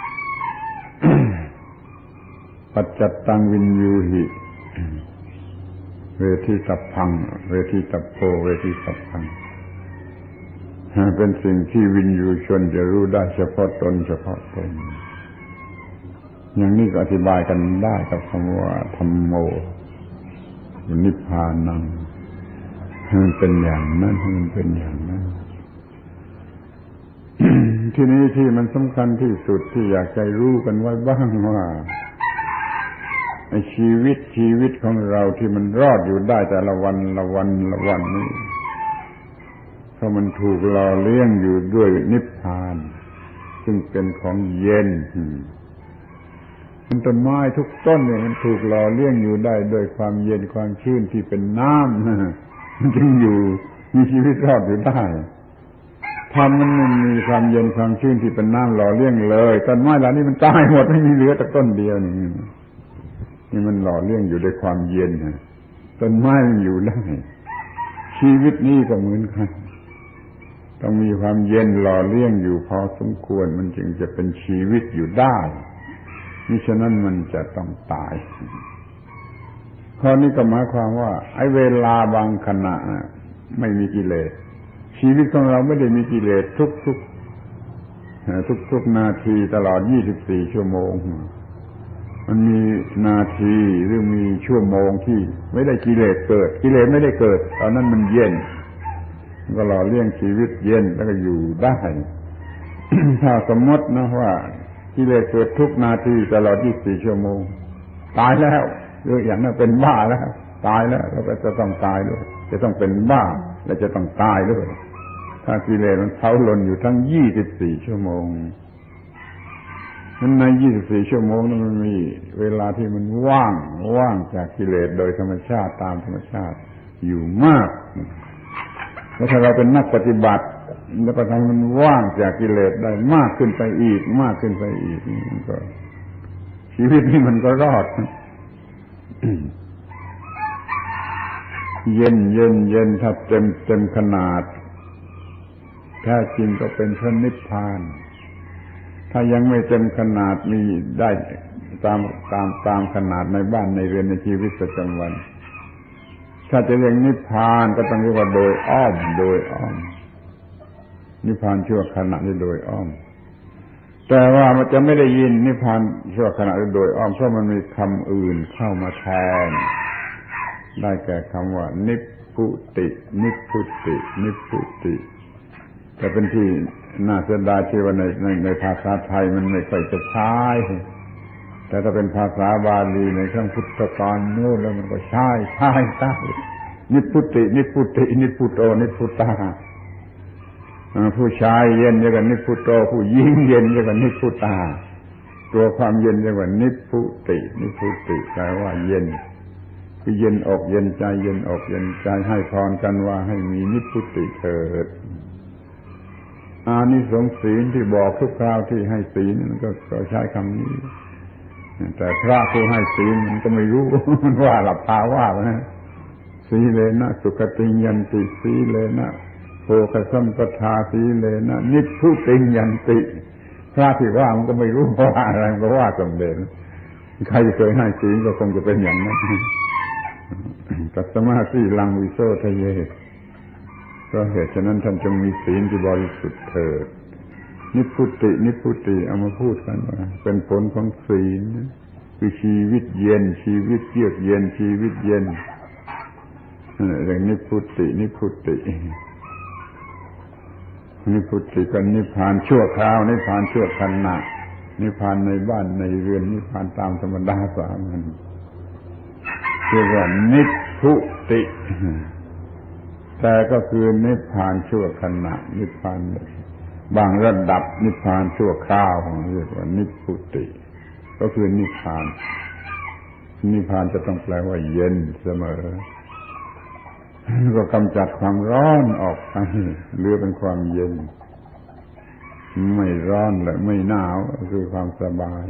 ปัจจัตตังวินยูหิเวทิสัพพังเวทิสัพโพเวทิสัพพังเป็นสิ่งที่วินยูชนจะรู้ได้เฉพาะตนเฉพาะตนอย่างนี้ก็อธิบายกันได้กับคำว่าธัมโมนิพพานังมันเป็นอย่างนั้นมันเป็นอย่างนั้น ที่นี้ที่มันสำคัญที่สุดที่อยากให้รู้กันไว้บ้างว่าไอ้ชีวิตชีวิตของเราที่มันรอดอยู่ได้แต่ละวันละวันละวันนี้เพราะมันถูกหล่อเลี้ยงอยู่ด้วยนิพพานซึ่งเป็นของเย็นต้นไม้ทุกต้นเนี่ยมันถูกหล่อเลี้ยงอยู่ได้ด้วยความเย็นความชื้นที่เป็นน้ำมันจึงอยู่มีชีวิตรอดอยู่ได้ถ้ามันไม่มีความเย็นความชื้นที่เป็นน้ำหล่อเลี้ยงเลยต้นไม้เหล่านี้มันตายหมดไม่มีเหลือแต่ต้นเดียวนี่นี่มันหล่อเลี้ยงอยู่ด้วยความเย็นต้นไม้มันอยู่ได้ชีวิตนี้ก็เหมือนกันต้องมีความเย็นหล่อเลี้ยงอยู่พอสมควรมันจึงจะเป็นชีวิตอยู่ได้มิฉะนั้นมันจะต้องตายข้อนี้ก็หมายความว่าไอ้เวลาบางขณะไม่มีกิเลสชีวิตของเราไม่ได้มีกิเลสทุกๆทุกๆนาทีตลอดยี่สิบสี่ชั่วโมงมันมีนาทีหรือมีชั่วโมงที่ไม่ได้กิเลสเกิดกิเลสไม่ได้เกิดตอนนั้นมันเย็นก็หล่อเลี้ยงชีวิตเย็นแล้วก็อยู่ได้ ถ้าสมมตินะว่ากิเลสเกิดทุกนาทีตลอดยี่สิบสี่ชั่วโมงตายแล้วหรืออย่างนั้นเป็นบ้าแล้วตายแล้วแล้วก็จะต้องตายด้วยจะต้องเป็นบ้าและจะต้องตายด้วยถ้ากิเลสมันเผาลนอยู่ทั้งยี่สิบสี่ชั่วโมงนั้นในยี่สิบสี่ชั่วโมงนั้นมันมีเวลาที่มันว่างว่างจากกิเลสโดยธรรมชาติตามธรรมชาติอยู่มากแล้วถ้าเราเป็นนักปฏิบัติแล้วก็ทำมันว่างจากกิเลสได้มากขึ้นไปอีกมากขึ้นไปอีกมันก็ชีวิตนี้มันก็รอดเย็นเย็นเย็นถ้าเต็มเต็มขนาดแท้จริงก็เป็นพระนิพพานถ้ายังไม่เต็มขนาดมีได้ตามตามตามขนาดในบ้านในเรือนในชีวิตประจำวันถ้าจะเรียกนิพพานก็ต้องเรียกว่าโดยอ้อมโดยอ้อมนิพพานชั่วขณะนี้โดยอ้อมแต่ว่ามันจะไม่ได้ยินนิพพานชั่วขณะนี้โดยอ้อมเพราะมันมีคำอื่นเข้ามาแทนได้แก่คำว่านิพพุตินิพพุตินิพพุติแต่เป็นที่น่าเสียดายที่ว่าในในในภาษาไทยมันไม่ค่อยจะใช้แต่ถ้าเป็นภาษาบาลีในครั้งพุทธกาลโน้นแล้วมันก็ใช้ใช้ใช้นิพพุตินิพพุตินิพพุโตนิพพุตาผู้ชายเย็นเรียกว่านิพพุโตผู้หญิงเย็นเรียกว่านิพพุตาตัวความเย็นเรียกว่านิพพุตินิพพุติแปลว่าเย็นคือเย็นอกเย็นใจเย็นอกเย็นใจให้พรกันว่าให้มีนิพพุติเถิดอานิสงส์ศีลที่บอกทุกคราวที่ให้ศีลมันก็ใช้คำนี้แต่พระผู้ให้ศีลมันก็ไม่รู้มันว่าหลับตาว่านะสีเลนะสุขติยันติสีเลนะโภคสัมปทาสีเลนะนิพพุติยันติพระที่ว่ามันก็ไม่รู้ว่าอะไรมันก็ว่าสมเด็จใครเคยให้ศีลก็คงจะเป็นอย่างนั้นตัสมาสีลังวิโสทะเยก็เหตุฉะนั้นท่านจงมีศีลที่บริสุทธิ์เถิดนิพพุตินิพพุติเอามาพูดกันว่าเป็นผลของศีลคือชีวิตเย็นชีวิตเยือกเย็นชีวิตเย็นเรื่องนิพพุตินิพพุตินิพพุติกันนิพพานชั่วคราวนิพพานชั่วขณะนิพพานในบ้านในเรือนนิพพานตามธรรมดาสามัญเรียกว่านิพพุติแต่ก็คือนิพพานชั่วขณะนิพพานบางระดับนิพพานชั่วคราวเรียกว่านิพพุติก็คือนิพพานนิพพานจะต้องแปลว่าเย็นเสมอก็กำจัดความร้อนออกไปเหลือเป็นความเย็นไม่ร้อนและไม่หนาวคือความสบาย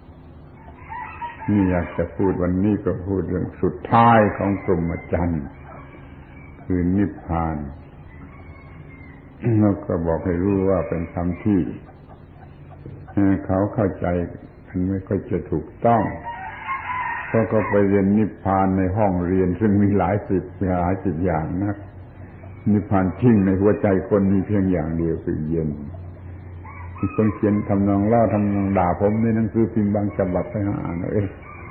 นี่อยากจะพูดวันนี้ก็พูดเรื่องสุดท้ายของพรหมจรรย์คือนิพพานแล้วก็บอกให้รู้ว่าเป็นคำที่เขาเข้าใจกันไม่ค่อยจะถูกต้องเพราะเขาไปเรียนนิพพานในห้องเรียนซึ่งมีหลายสิบหลายสิบอย่างนักนิพพานจริงในหัวใจคนมีเพียงอย่างเดียวคือเย็นมีคนเขียนทำนองเล่าทำนองด่าผมในหนังสือพิมพ์บางฉบับไปหาอ่านเอาเอง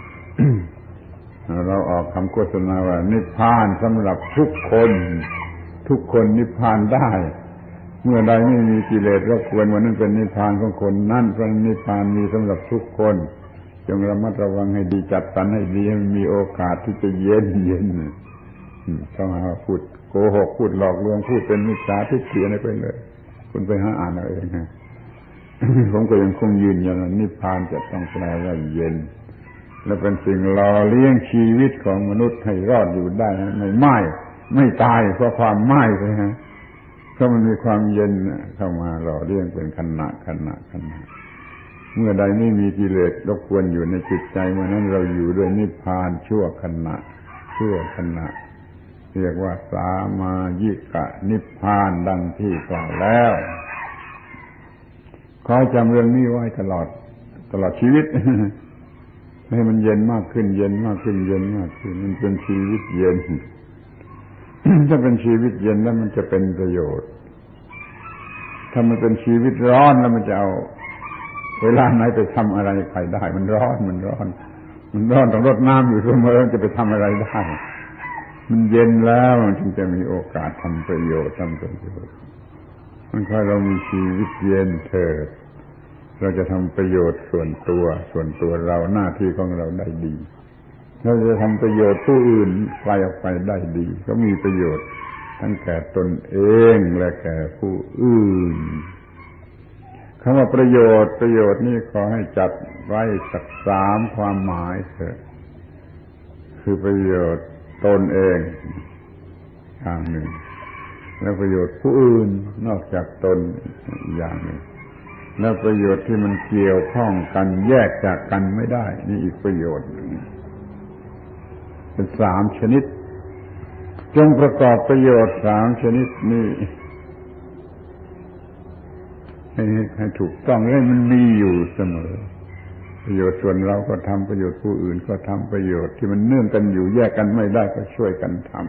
เราออกคำโฆษณาว่านิพพานสำหรับทุกคนทุกคนนิพพานได้เมื่อใดไม่มีกิเลสรบกวนวันนั้นเป็นนิพพานของคนนั่นเพราะนิพพานมีสำหรับทุกคนจงระมัดระวังให้ดีจัดสรรให้ดีให้มีโอกาสที่จะเย็นเย็นต้องหาพูดโกหกพูดหลอกลวงพูดเป็นมิจฉาทิฏฐิอะไรไปเลยคุณไปหาอ่านเอาเองนะผมก็ยังคงยืนยันว่านิพพานจะต้องแปลว่าเย็นและเป็นสิ่งหล่อเลี้ยงชีวิตของมนุษย์ให้รอดอยู่ได้ไม่ไหม้ไม่ตายเพราะความไหม้เลยฮะเพราะมันมีความเย็นเข้ามาหล่อเลี้ยงเป็นขณะขณะขณะเมื่อใดไม่มีกิเลสรบกวนอยู่ในจิตใจเมื่อนั้นเราอยู่ด้วยนิพพานชั่วขณะชั่วขณะเรียกว่าสามายิกะนิพพานดังที่กล่าวแล้วขอจำเรื่องนี้ไว้ตลอดตลอดชีวิตให้มันเย็นมากขึ้นเย็นมากขึ้นเย็นมากขึ้นมันเป็นชีวิตเย็น ถ้าเป็นชีวิตเย็นแล้วมันจะเป็นประโยชน์ถ้ามันเป็นชีวิตร้อนแล้วมันจะเอาเวลาไหนไปทำอะไรใครได้มันร้อนมันร้อนมันร้อนต้องรดน้ำอยู่เสมอจะไปทำอะไรได้มันเย็นแล้วมันจึงจะมีโอกาสทำประโยชน์ทำประโยชน์มันค่อยเรามีชีวิตเย็นเถิดเราจะทำประโยชน์ส่วนตัวส่วนตัวเราหน้าที่ของเราได้ดีเราจะทำประโยชน์ผู้อื่นไกลออกไปได้ดีก็มีประโยชน์ทั้งแก่ตนเองและแก่ผู้อื่นคคำว่าประโยชน์ประโยชน์นี่ขอให้จัดไว้สักสามความหมายเถอะคือประโยชน์ตนเองอย่างหนึ่งแล้วประโยชน์ผู้อื่นนอกจากตนอีกอย่างหนึ่งแล้วประโยชน์ที่มันเกี่ยวข้องกันแยกจากกันไม่ได้นี่อีกประโยชน์หนึ่งเป็นสามชนิดจงประกอบประโยชน์สามชนิดนี้ให้ให้ถูกต้องให้มันมีอยู่เสมอประโยชน์ส่วนเราก็ทำประโยชน์ผู้อื่นก็ทำประโยชน์ที่มันเนื่องกันอยู่แยกกันไม่ได้ก็ช่วยกันทำ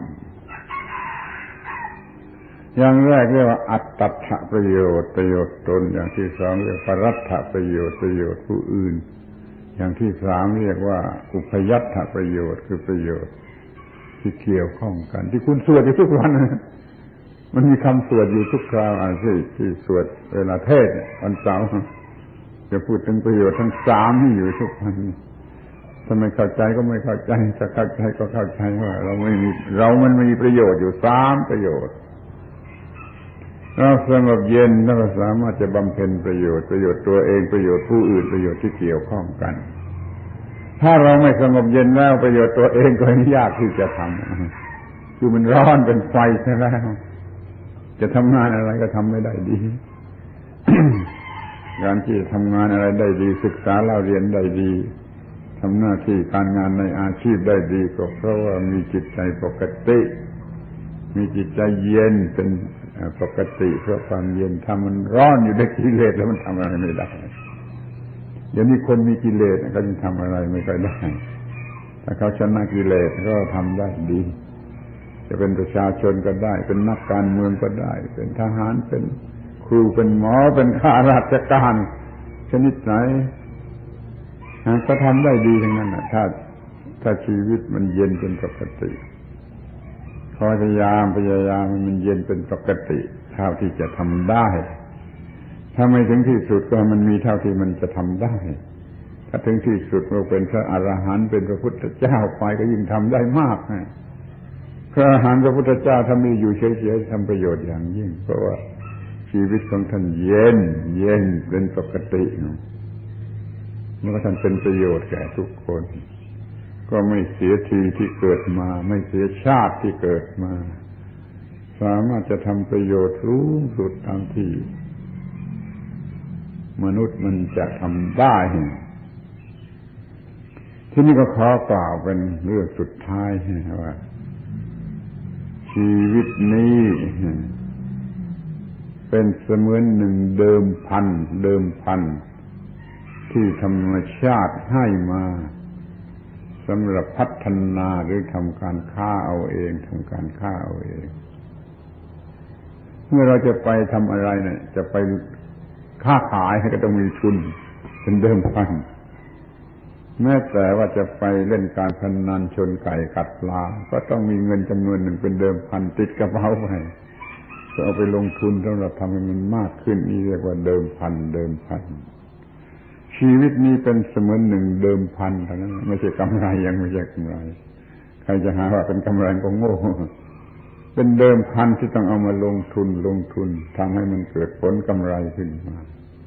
อย่างแรกเรียกว่าอัตตถประโยชน์ประโยชน์ตนอย่างที่สองเรียกปรัตถประโยชน์ประโยชน์ผู้อื่นอย่างที่สามเรียกว่าอุพยัตถประโยชน์คือประโยชน์ที่เกี่ยวข้องกันที่คุณสวดอยู่ทุกวันมันมีคำสวดอยู่ทุกคราวอ่านที่ที่สวดเวลาเทศน์วันเสาร์จะพูดถึงประโยชน์ทั้งสามนี่อยู่ทุกวันถ้าไม่เข้าใจก็ไม่เข้าใจถ้าเข้าใจก็เข้าใจว่าเราไม่มีเรามันมีประโยชน์อยู่สามประโยชน์เราสงบเย็นเราก็สามารถจะบำเพ็ญประโยชน์ประโยชน์ตัวเองประโยชน์ผู้อื่นประโยชน์ที่เกี่ยวข้องกันถ้าเราไม่สงบเย็นแล้วประโยชน์ตัวเองก็ยากที่จะทำคือมันร้อนเป็นไฟซะแล้วจะทำงานอะไรก็ทำไม่ได้ดี การที่จะทำงานอะไรได้ดีศึกษาเล่าเรียนได้ดีทำหน้าที่การงานในอาชีพได้ดีก็เพราะว่ามีจิตใจปกติมีจิตใจเย็นเป็นปกติเพราะความเย็นถ้ามันร้อนอยู่ในกิเลสแล้วมันทำอะไรไม่ได้เดี๋ยวนี้คนมีกิเลสก็จะทำอะไรไม่ค่อยได้ถ้าเขาชนะกิเลสก็ทำได้ดีจะเป็นประชาชนก็ได้เป็นนักการเมืองก็ได้เป็นทหารเป็นครูเป็นหมอเป็นข้าราชการชนิดไหนก็ทำได้ดีทั้งนั้นนะถ้าถ้าชีวิตมันเย็นเป็นปกติพยายามพยายามมันเย็นเป็นปกติเท่าที่จะทำได้ถ้าไม่ถึงที่สุดก็มันมีเท่าที่มันจะทำได้ถ้าถึงที่สุดเราเป็นพระอรหันต์เป็นพระพุทธเจ้าไปก็ยิ่งทำได้มากนะพระอรหันต์พระพุทธเจ้าถ้ามีอยู่เฉยๆทำประโยชน์อย่างยิ่งเพราะว่าชีวิตของท่านเย็นเย็นเป็นปกติเมื่อท่านเป็นประโยชน์แก่ทุกคนก็ไม่เสียทีที่เกิดมาไม่เสียชาติที่เกิดมาสามารถจะทำประโยชน์สูงสุดตามที่มนุษย์มันจะทำได้ที่นี่ก็ขอกล่าวเป็นเรื่องสุดท้ายว่าชีวิตนี้เป็นเสมือนหนึ่งเดิมพันเดิมพันที่ธรรมชาติให้มาสำหรับพัฒนาหรือทำการค้าเอาเองทำการค้าเอาเองเมื่อเราจะไปทำอะไรเนี่ยจะไปค้าขายก็ต้องมีทุนเป็นเดิมพันแม้แต่ว่าจะไปเล่นการพนันชนไก่กัดปลาก็ต้องมีเงินจำนวนหนึ่งเป็นเดิมพันติดกระเป๋าไปก็เอาไปลงทุนสำหรับทำให้มันมากขึ้นนี่เรียกว่าเดิมพันเดิมพันชีวิตนี้เป็นเสมือนหนึ่งเดิมพันเท่านั้นไม่ใช่กำไรยังไม่ใช่กำไรใครจะหาว่าเป็นกำไรก็โง่เป็นเดิมพันที่ต้องเอามาลงทุนลงทุนทำให้มันเกิดผลกำไรขึ้นมา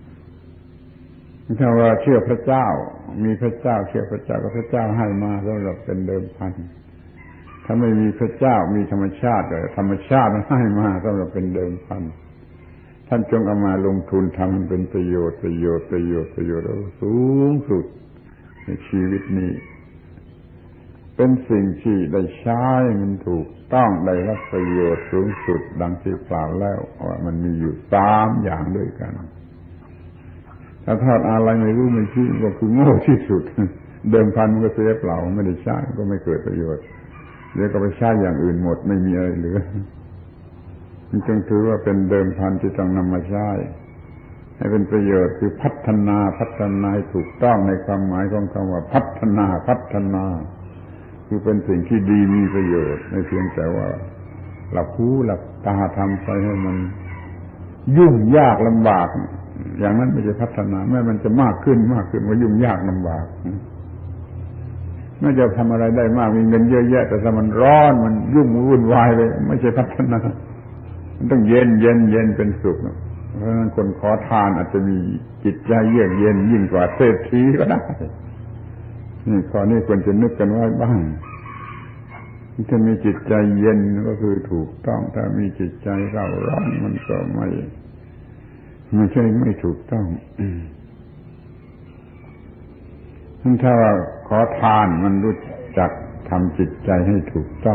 ถ้าว่าเชื่อพระเจ้ามีพระเจ้าเชื่อพระเจ้าก็พระเจ้าให้มาสำหรับเป็นเดิมพันถ้าไม่มีพระเจ้ามีธรรมชาติเลยธรรมชาติมันให้มาสำหรับเป็นเดิมพันท่านจงเอามาลงทุนทำมันเป็นประโยชน์ประโยชน์ประโยชน์ประโยชน์สูงสุดในชีวิตนี้เป็นสิ่งที่ได้ใช้มันถูกต้องได้รับประโยชน์สูงสุดดังที่กล่าวแล้วว่ามันมีอยู่สามอย่างด้วยกันถ้าทอดอะไรไม่รู้ไม่ชี้ก็คือโง่ที่สุดเดิมพันมันก็เสียเปล่าไม่ได้ใช้ก็ไม่เกิดประโยชน์เดี๋ยวก็ไปใช้อย่างอื่นหมดไม่มีอะไรเหลือมันจึงถือว่าเป็นเดิมพันที่ต้องนำมาใช้ให้เป็นประโยชน์คือพัฒนาพัฒนาถูกต้องในความหมายของคำว่าพัฒนาพัฒนาคือเป็นสิ่งที่ดีมีประโยชน์ไม่เพียงแต่ว่าหลับหูหลับตาทำไปให้มันยุ่งยากลำบากอย่างนั้นไม่ใช่พัฒนาแม้มันจะมากขึ้นมากขึ้นว่ายุ่งยากลำบากไม่จะทำอะไรได้มากมีเงินเยอะแยะแต่ถ้ามันร้อนมันยุ่งวุ่นวายเลยไม่ใช่พัฒนามันต้องเย็นเย็นเย็นเป็นสุขเพราะฉะนั้นคนขอทานอาจจะมีจิตใจเยือกเย็นยิ่งกว่าเศรษฐีก็ได้นี่ข้อนี้ควรจะนึกกันไว้บ้างถ้ามีจิตใจเย็นก็คือถูกต้องถ้ามีจิตใจเร่าร้อนมันก็ไม่ไม่ใช่ไม่ถูกต้องถ้าว่าขอทานมันรู้จักทำจิตใจให้ถูกต้อง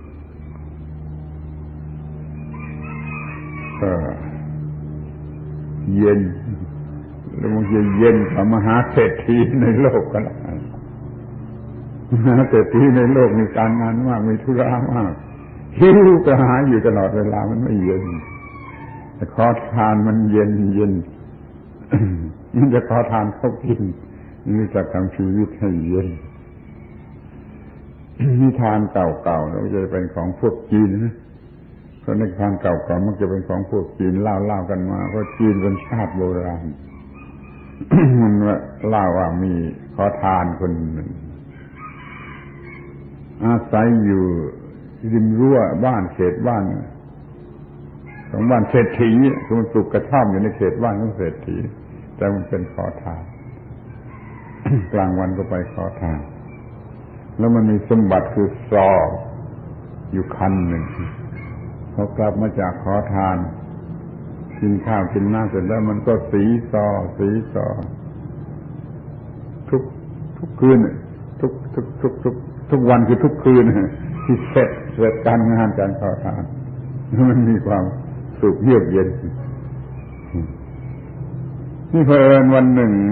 ก็เย็นแล้วมันจะเย็นกว่ามหาเศรษฐีในโลกก็ได้มหาเศรษฐีในโลกมีการงานมากมีธุระมากหิวกระหายอยู่ตลอดเวลามันไม่เย็นแต่ขอทานมันเย็นเย็นมันจะขอทานเขากินนี่จะทำชีวิตให้เย็นนิทานเก่าๆแล้วจะเป็นของพวกจีนนะเพราะนิทานเก่าๆมักจะเป็นของพวกจีนเล่าๆกันมาเพราะจีนเป็นชาติโบราณ มันเล่าว่ามีขอทานคนหนึ่งอาศัยอยู่ริมรั้วบ้านเขตบ้านของบ้านเศรษฐีคือมันปลูกกระท่อมอยู่ในเขตบ้านของเศรษฐีแต่มันเป็นขอทาน กลางวันก็ไปขอทานแล้วมันมีสมบัติคือซออยู่คันหนึ่งพอกลับมาจากขอทานกินข้าวกินน้ำเสร็จแล้วมันก็สีซอสีซอทุกทุกคืนทุกทุกทุกทุกทุกวันคือทุกคืนที่เสร็จเสร็จการงานการขอทานมันมีความสุขเยือกเย็นนี่เผอิญวันหนึ่ง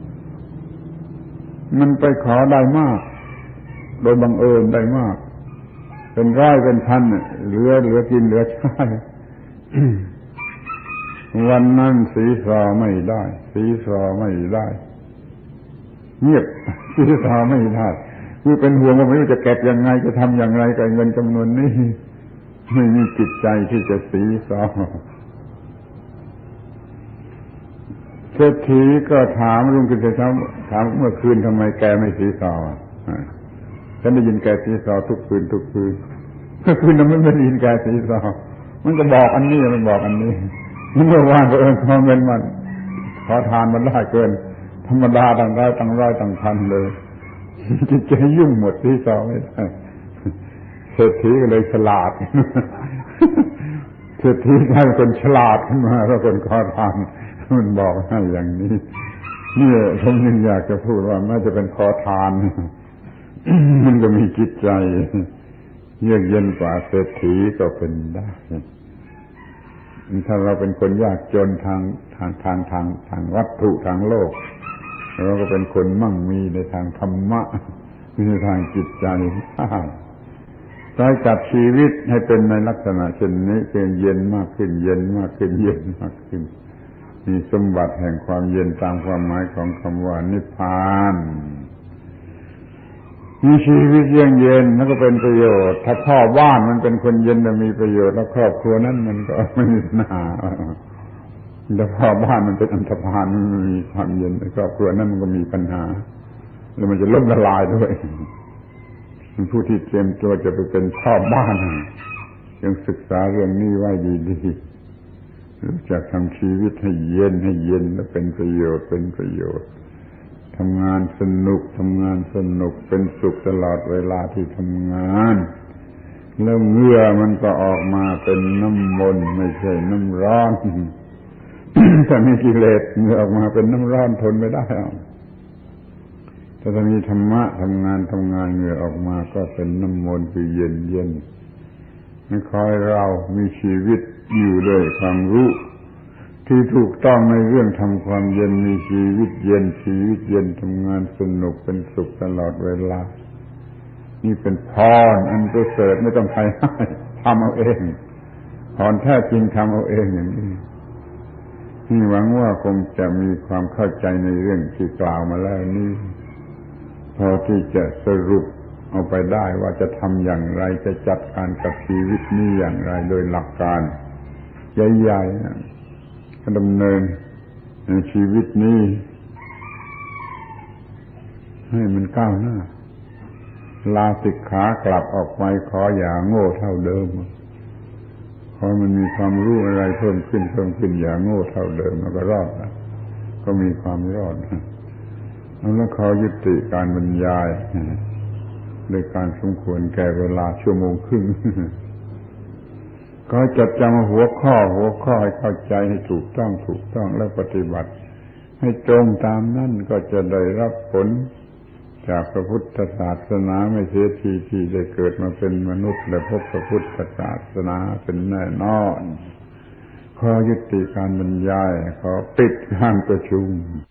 มันไปขอได้มากโดยบังเอิญได้มากเป็นร้อยเป็นพันเหลือเหลือกินเหลือใช้วันนั้นสีซอไม่ได้สีซอไม่ได้เงียบสีซอไม่ได้คือเป็นห่วงว่าไม่รู้จะเก็บยังไงจะทำอย่างไรกับเงินจำนวนนี้ไม่มีจิตใจที่จะสีซอเศรษฐีก็ถามลุงขึ้นเช้าถามเมื่อคืนทำไมแกไม่สีซอฉันได้ยินแกสีซอทุกคืนทุกคืนเมื่อคืนนั้นไม่ได้ยินแกสีซอมันก็บอกอันนี้มันบอกอันนี้มันเมื่อวานก็เอิญขอเงินมันขอทานมันได้เกินธรรมดาต่างร้อยต่างร้อยต่างพันเลยจิตใจยุ่งหมดสีซอไม่ได้เศรษฐีก็เลยฉลาดเศรษฐีกลายเป็นคนฉลาดขึ้นมาแล้วคนขอทานมันบอกให้อย่างนี้นี่ผมยังอยากจะพูดว่าแม้จะเป็นขอทานมันก็มีจิตใจเยือกเย็นกว่าเศรษฐีก็เป็นได้ถ้าเราเป็นคนยากจนทางทางทางทางทางวัตถุทางโลกเราก็เป็นคนมั่งมีในทางธรรมะในทางจิตใจใช้จัดชีวิตให้เป็นในลักษณะเช่นนี้เป็นเย็นมากขึ้นเย็นมากขึ้นเย็นมากขึ้นมีสมบัติแห่งความเย็นตามความหมายของคำว่านิพพานมีชีวิตเยือกเย็นแล้วก็เป็นประโยชน์ถ้าพ่อบ้านมันเป็นคนเย็นจะมีประโยชน์แล้วครอบครัวนั้นมันก็ไม่มีปัญหาแต่พ่อบ้านมันเป็นอันธพาลมันมีความเย็นครอบครัวนั้นมันก็มีปัญหาแล้วมันจะล่มละลายด้วยผู้ที่เตรียมตัวจะไปเป็นพ่อบ้านยังศึกษาเรื่องนี้ไว้ดีๆรู้จักทำชีวิตให้เย็นให้เย็นและเป็นประโยชน์เป็นประโยชน์ทำงานสนุกทำงานสนุกเป็นสุขตลอดเวลาที่ทำงานแล้วเหงื่อมันก็ออกมาเป็นน้ำมนต์ไม่ใช่น้ำร้อน ถ้ามีกิเลสเหงื่อออกมาเป็นน้ำร้อนทนไม่ได้ถ้ามีธรรมะทำงานทำงานเหงื่อออกมาก็เป็นน้ำมนต์คือเย็นเย็นให้คอยเรามีชีวิตอยู่ด้วยความรู้ที่ถูกต้องในเรื่องทำความเย็นมีชีวิตเย็นชีวิตเย็นทำงานสนุกเป็นสุขตลอดเวลานี่เป็นพรอันประเสริฐไม่ต้องใครให้ทำเอาเองพรแท้จริงทำเอาเองอย่างนี้นี่หวังว่าคงจะมีความเข้าใจในเรื่องที่กล่าวมาแล้วนี้พอที่จะสรุปเอาไปได้ว่าจะทำอย่างไรจะจัดการกับชีวิตนี้อย่างไรโดยหลักการใหญ่ๆดำเนินในชีวิตนี้ให้มันก้าวหน้าลาสิกขากลับออกไปขออย่าโง่เท่าเดิมขพอมันมีความรู้อะไรเพิ่มขึ้นเพิ่มขึ้นอย่างโง่เท่าเดิมมันก็รอดนะก็มีความรอดแล้วขอยุติการบรรยายโดยการสมควรแก่เวลาชั่วโมงครึ่งก็จดจำหัวข้อหัวข้อให้เข้าใจให้ถูกต้องถูกต้องแล้วปฏิบัติให้ตรงตามนั้นก็จะได้รับผลจากพระพุทธศาสนาไม่เสียทีที่ได้เกิดมาเป็นมนุษย์และพบพระพุทธศาสนาเป็นแน่นอนขอยุติการบรรยายขอปิดการประชุม